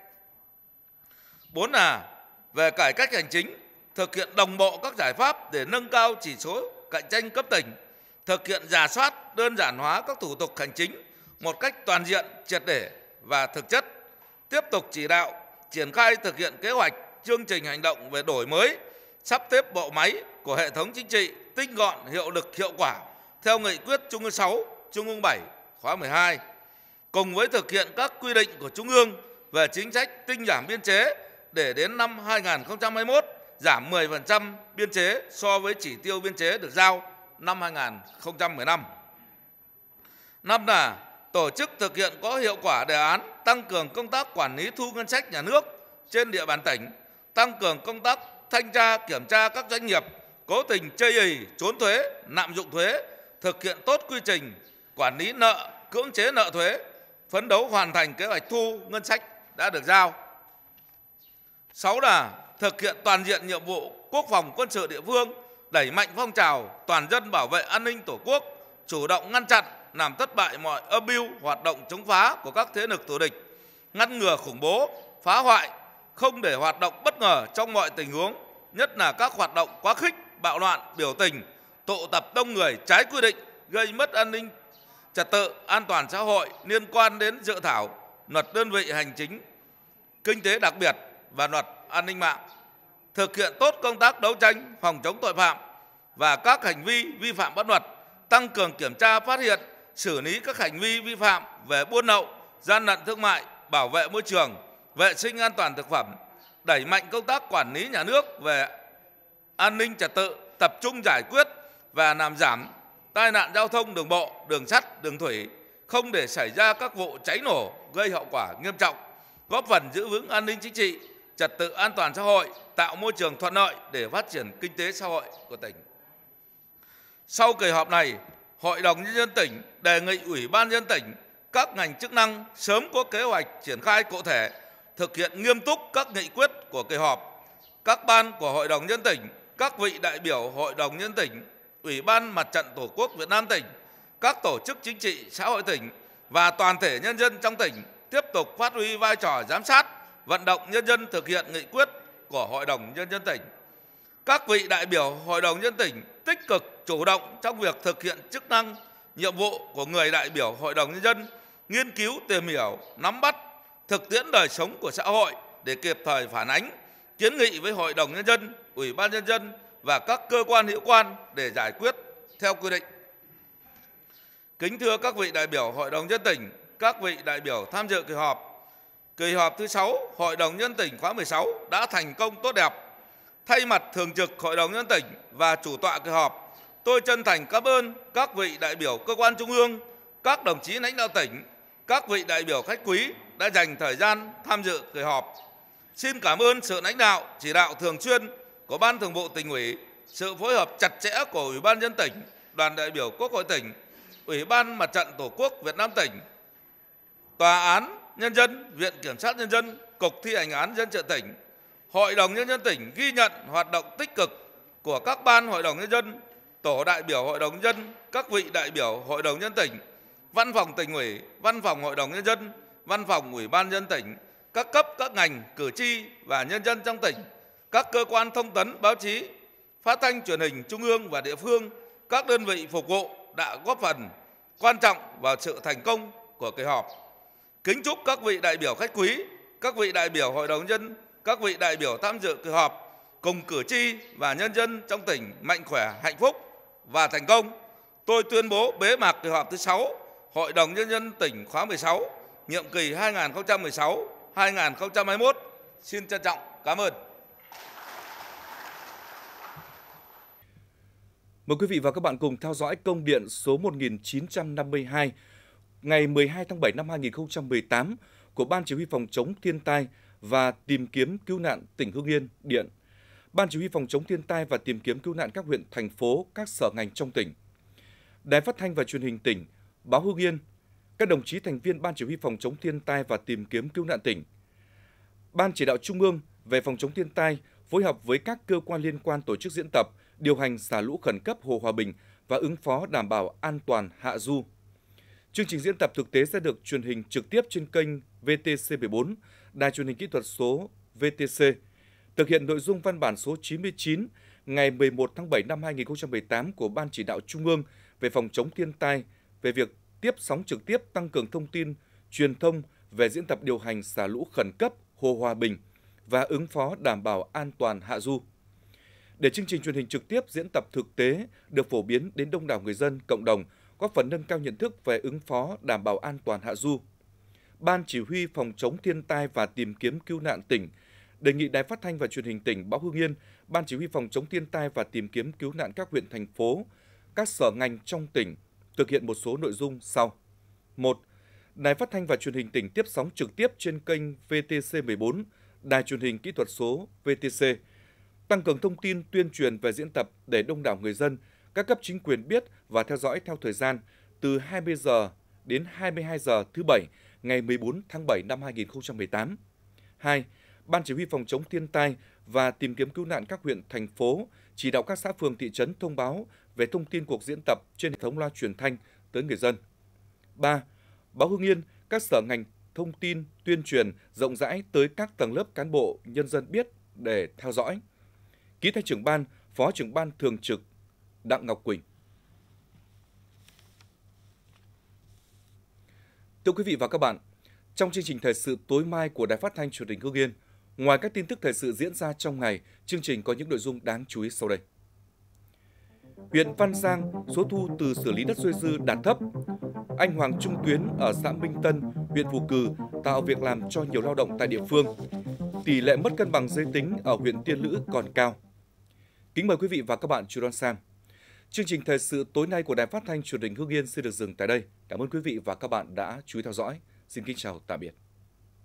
Bốn là về cải cách hành chính, thực hiện đồng bộ các giải pháp để nâng cao chỉ số cạnh tranh cấp tỉnh, thực hiện rà soát, đơn giản hóa các thủ tục hành chính một cách toàn diện, triệt để và thực chất. Tiếp tục chỉ đạo triển khai thực hiện kế hoạch, chương trình hành động về đổi mới, sắp xếp bộ máy của hệ thống chính trị tinh gọn, hiệu lực, hiệu quả theo nghị quyết Trung ương sáu, Trung ương bảy khóa mười hai, cùng với thực hiện các quy định của Trung ương về chính sách tinh giảm biên chế để đến năm hai nghìn không trăm hai mươi mốt giảm mười phần trăm biên chế so với chỉ tiêu biên chế được giao năm hai nghìn không trăm mười lăm. Năm là tổ chức thực hiện có hiệu quả đề án tăng cường công tác quản lý thu ngân sách nhà nước trên địa bàn tỉnh, tăng cường công tác thanh tra kiểm tra các doanh nghiệp cố tình chây ỳ, trốn thuế, lạm dụng thuế, thực hiện tốt quy trình quản lý nợ, cưỡng chế nợ thuế, phấn đấu hoàn thành kế hoạch thu ngân sách đã được giao. Sáu là thực hiện toàn diện nhiệm vụ quốc phòng quân sự địa phương, đẩy mạnh phong trào toàn dân bảo vệ an ninh Tổ quốc, chủ động ngăn chặn, làm thất bại mọi âm mưu hoạt động chống phá của các thế lực thù địch, ngăn ngừa khủng bố, phá hoại, không để hoạt động bất ngờ trong mọi tình huống, nhất là các hoạt động quá khích, bạo loạn, biểu tình, tụ tập đông người trái quy định gây mất an ninh trật tự, an toàn xã hội liên quan đến dự thảo luật đơn vị hành chính kinh tế đặc biệt và luật an ninh mạng. Thực hiện tốt công tác đấu tranh phòng chống tội phạm và các hành vi vi phạm pháp luật, tăng cường kiểm tra phát hiện, xử lý các hành vi vi phạm về buôn lậu, gian lận thương mại, bảo vệ môi trường, vệ sinh an toàn thực phẩm, đẩy mạnh công tác quản lý nhà nước về an ninh trật tự, tập trung giải quyết và làm giảm tai nạn giao thông đường bộ, đường sắt, đường thủy, không để xảy ra các vụ cháy nổ gây hậu quả nghiêm trọng, góp phần giữ vững an ninh chính trị, trật tự an toàn xã hội, tạo môi trường thuận lợi để phát triển kinh tế xã hội của tỉnh. Sau kỳ họp này, Hội đồng Nhân dân tỉnh đề nghị Ủy ban Nhân dân tỉnh, các ngành chức năng sớm có kế hoạch triển khai cụ thể, thực hiện nghiêm túc các nghị quyết của kỳ họp. Các ban của Hội đồng Nhân dân tỉnh, các vị đại biểu Hội đồng Nhân dân tỉnh, Ủy ban Mặt trận Tổ quốc Việt Nam tỉnh, các tổ chức chính trị xã hội tỉnh và toàn thể nhân dân trong tỉnh tiếp tục phát huy vai trò giám sát, vận động nhân dân thực hiện nghị quyết của Hội đồng Nhân dân tỉnh. Các vị đại biểu Hội đồng Nhân dân tỉnh tích cực chủ động trong việc thực hiện chức năng, nhiệm vụ của người đại biểu Hội đồng Nhân dân, nghiên cứu, tìm hiểu, nắm bắt thực tiễn đời sống của xã hội để kịp thời phản ánh, kiến nghị với Hội đồng Nhân dân, Ủy ban Nhân dân và các cơ quan hữu quan để giải quyết theo quy định. Kính thưa các vị đại biểu Hội đồng Nhân dân tỉnh, các vị đại biểu tham dự kỳ họp, kỳ họp thứ sáu Hội đồng Nhân dân tỉnh khóa mười sáu đã thành công tốt đẹp. Thay mặt Thường trực Hội đồng Nhân dân tỉnh và chủ tọa kỳ họp, tôi chân thành cảm ơn các vị đại biểu cơ quan trung ương, các đồng chí lãnh đạo tỉnh, các vị đại biểu khách quý đã dành thời gian tham dự kỳ họp. Xin cảm ơn sự lãnh đạo, chỉ đạo thường xuyên của Ban Thường vụ Tỉnh ủy, sự phối hợp chặt chẽ của Ủy ban Nhân dân tỉnh, đoàn đại biểu Quốc hội tỉnh, Ủy ban Mặt trận Tổ quốc Việt Nam tỉnh, Tòa án Nhân dân, Viện Kiểm sát Nhân dân, Cục Thi hành án dân sự tỉnh. Hội đồng Nhân dân tỉnh ghi nhận hoạt động tích cực của các ban Hội đồng Nhân dân, tổ đại biểu Hội đồng Nhân dân, các vị đại biểu Hội đồng Nhân dân tỉnh, Văn phòng Tỉnh ủy, Văn phòng Hội đồng Nhân dân, Văn phòng Ủy ban Nhân dân tỉnh, các cấp, các ngành, cử tri và nhân dân trong tỉnh, các cơ quan thông tấn, báo chí, phát thanh truyền hình trung ương và địa phương, các đơn vị phục vụ đã góp phần quan trọng vào sự thành công của kỳ họp. Kính chúc các vị đại biểu khách quý, các vị đại biểu Hội đồng Nhân dân, các vị đại biểu tham dự kỳ họp cùng cử tri và nhân dân trong tỉnh mạnh khỏe, hạnh phúc và thành công. Tôi tuyên bố bế mạc kỳ họp thứ sáu Hội đồng Nhân dân tỉnh khóa mười sáu, nhiệm kỳ hai nghìn không trăm mười sáu đến hai nghìn không trăm hai mươi mốt. Xin trân trọng cảm ơn. Mời quý vị và các bạn cùng theo dõi công điện số một nghìn chín trăm năm mươi hai ngày mười hai tháng bảy năm hai nghìn không trăm mười tám của Ban Chỉ huy Phòng chống thiên tai và tìm kiếm cứu nạn tỉnh Hưng Yên điện. Ban Chỉ huy Phòng chống thiên tai và tìm kiếm cứu nạn các huyện, thành phố, các sở ngành trong tỉnh. Đài Phát thanh và Truyền hình tỉnh, Báo Hưng Yên, các đồng chí thành viên Ban Chỉ huy Phòng chống thiên tai và tìm kiếm cứu nạn tỉnh. Ban Chỉ đạo Trung ương về phòng chống thiên tai phối hợp với các cơ quan liên quan tổ chức diễn tập, điều hành xả lũ khẩn cấp Hồ Hòa Bình và ứng phó đảm bảo an toàn hạ du. Chương trình diễn tập thực tế sẽ được truyền hình trực tiếp trên kênh vê tê xê mười bốn, Đài truyền hình kỹ thuật số vê tê xê, thực hiện nội dung văn bản số chín mươi chín ngày mười một tháng bảy năm hai nghìn không trăm mười tám của Ban Chỉ đạo Trung ương về phòng chống thiên tai về việc tiếp sóng trực tiếp, tăng cường thông tin, truyền thông về diễn tập điều hành xả lũ khẩn cấp Hồ Hòa Bình và ứng phó đảm bảo an toàn hạ du. Để chương trình truyền hình trực tiếp diễn tập thực tế được phổ biến đến đông đảo người dân, cộng đồng, góp phần nâng cao nhận thức về ứng phó đảm bảo an toàn hạ du, Ban Chỉ huy Phòng chống thiên tai và tìm kiếm cứu nạn tỉnh đề nghị Đài Phát thanh và Truyền hình tỉnh, Báo Hưng Yên, Ban Chỉ huy Phòng chống thiên tai và tìm kiếm cứu nạn các huyện, thành phố, các sở ngành trong tỉnh thực hiện một số nội dung sau. một. Đài Phát thanh và Truyền hình tỉnh tiếp sóng trực tiếp trên kênh vê tê xê mười bốn, Đài truyền hình kỹ thuật số vê tê xê, tăng cường thông tin tuyên truyền về diễn tập để đông đảo người dân, các cấp chính quyền biết và theo dõi theo thời gian từ hai mươi giờ đến hai mươi hai giờ thứ Bảy ngày mười bốn tháng bảy năm hai nghìn không trăm mười tám. hai. Ban Chỉ huy Phòng chống thiên tai và tìm kiếm cứu nạn các huyện, thành phố chỉ đạo các xã phường, thị trấn thông báo về thông tin cuộc diễn tập trên hệ thống loa truyền thanh tới người dân. ba. Báo Hưng Yên, các sở ngành thông tin tuyên truyền rộng rãi tới các tầng lớp cán bộ, nhân dân biết để theo dõi. Ký thay trưởng ban, Phó trưởng ban thường trực Đặng Ngọc Quỳnh. Thưa quý vị và các bạn, trong chương trình thời sự tối mai của Đài Phát thanh Truyền hình Hưng Yên, ngoài các tin tức thời sự diễn ra trong ngày, chương trình có những nội dung đáng chú ý sau đây. Huyện Văn Giang, số thu từ xử lý đất dôi dư đạt thấp. Anh Hoàng Trung Tuyến ở xã Minh Tân, huyện Phù Cừ tạo việc làm cho nhiều lao động tại địa phương. Tỷ lệ mất cân bằng giới tính ở huyện Tiên Lữ còn cao. Kính mời quý vị và các bạn chú đón xem. Chương trình thời sự tối nay của Đài Phát thanh Truyền hình Hưng Yên xin được dừng tại đây. Cảm ơn quý vị và các bạn đã chú ý theo dõi. Xin kính chào tạm biệt.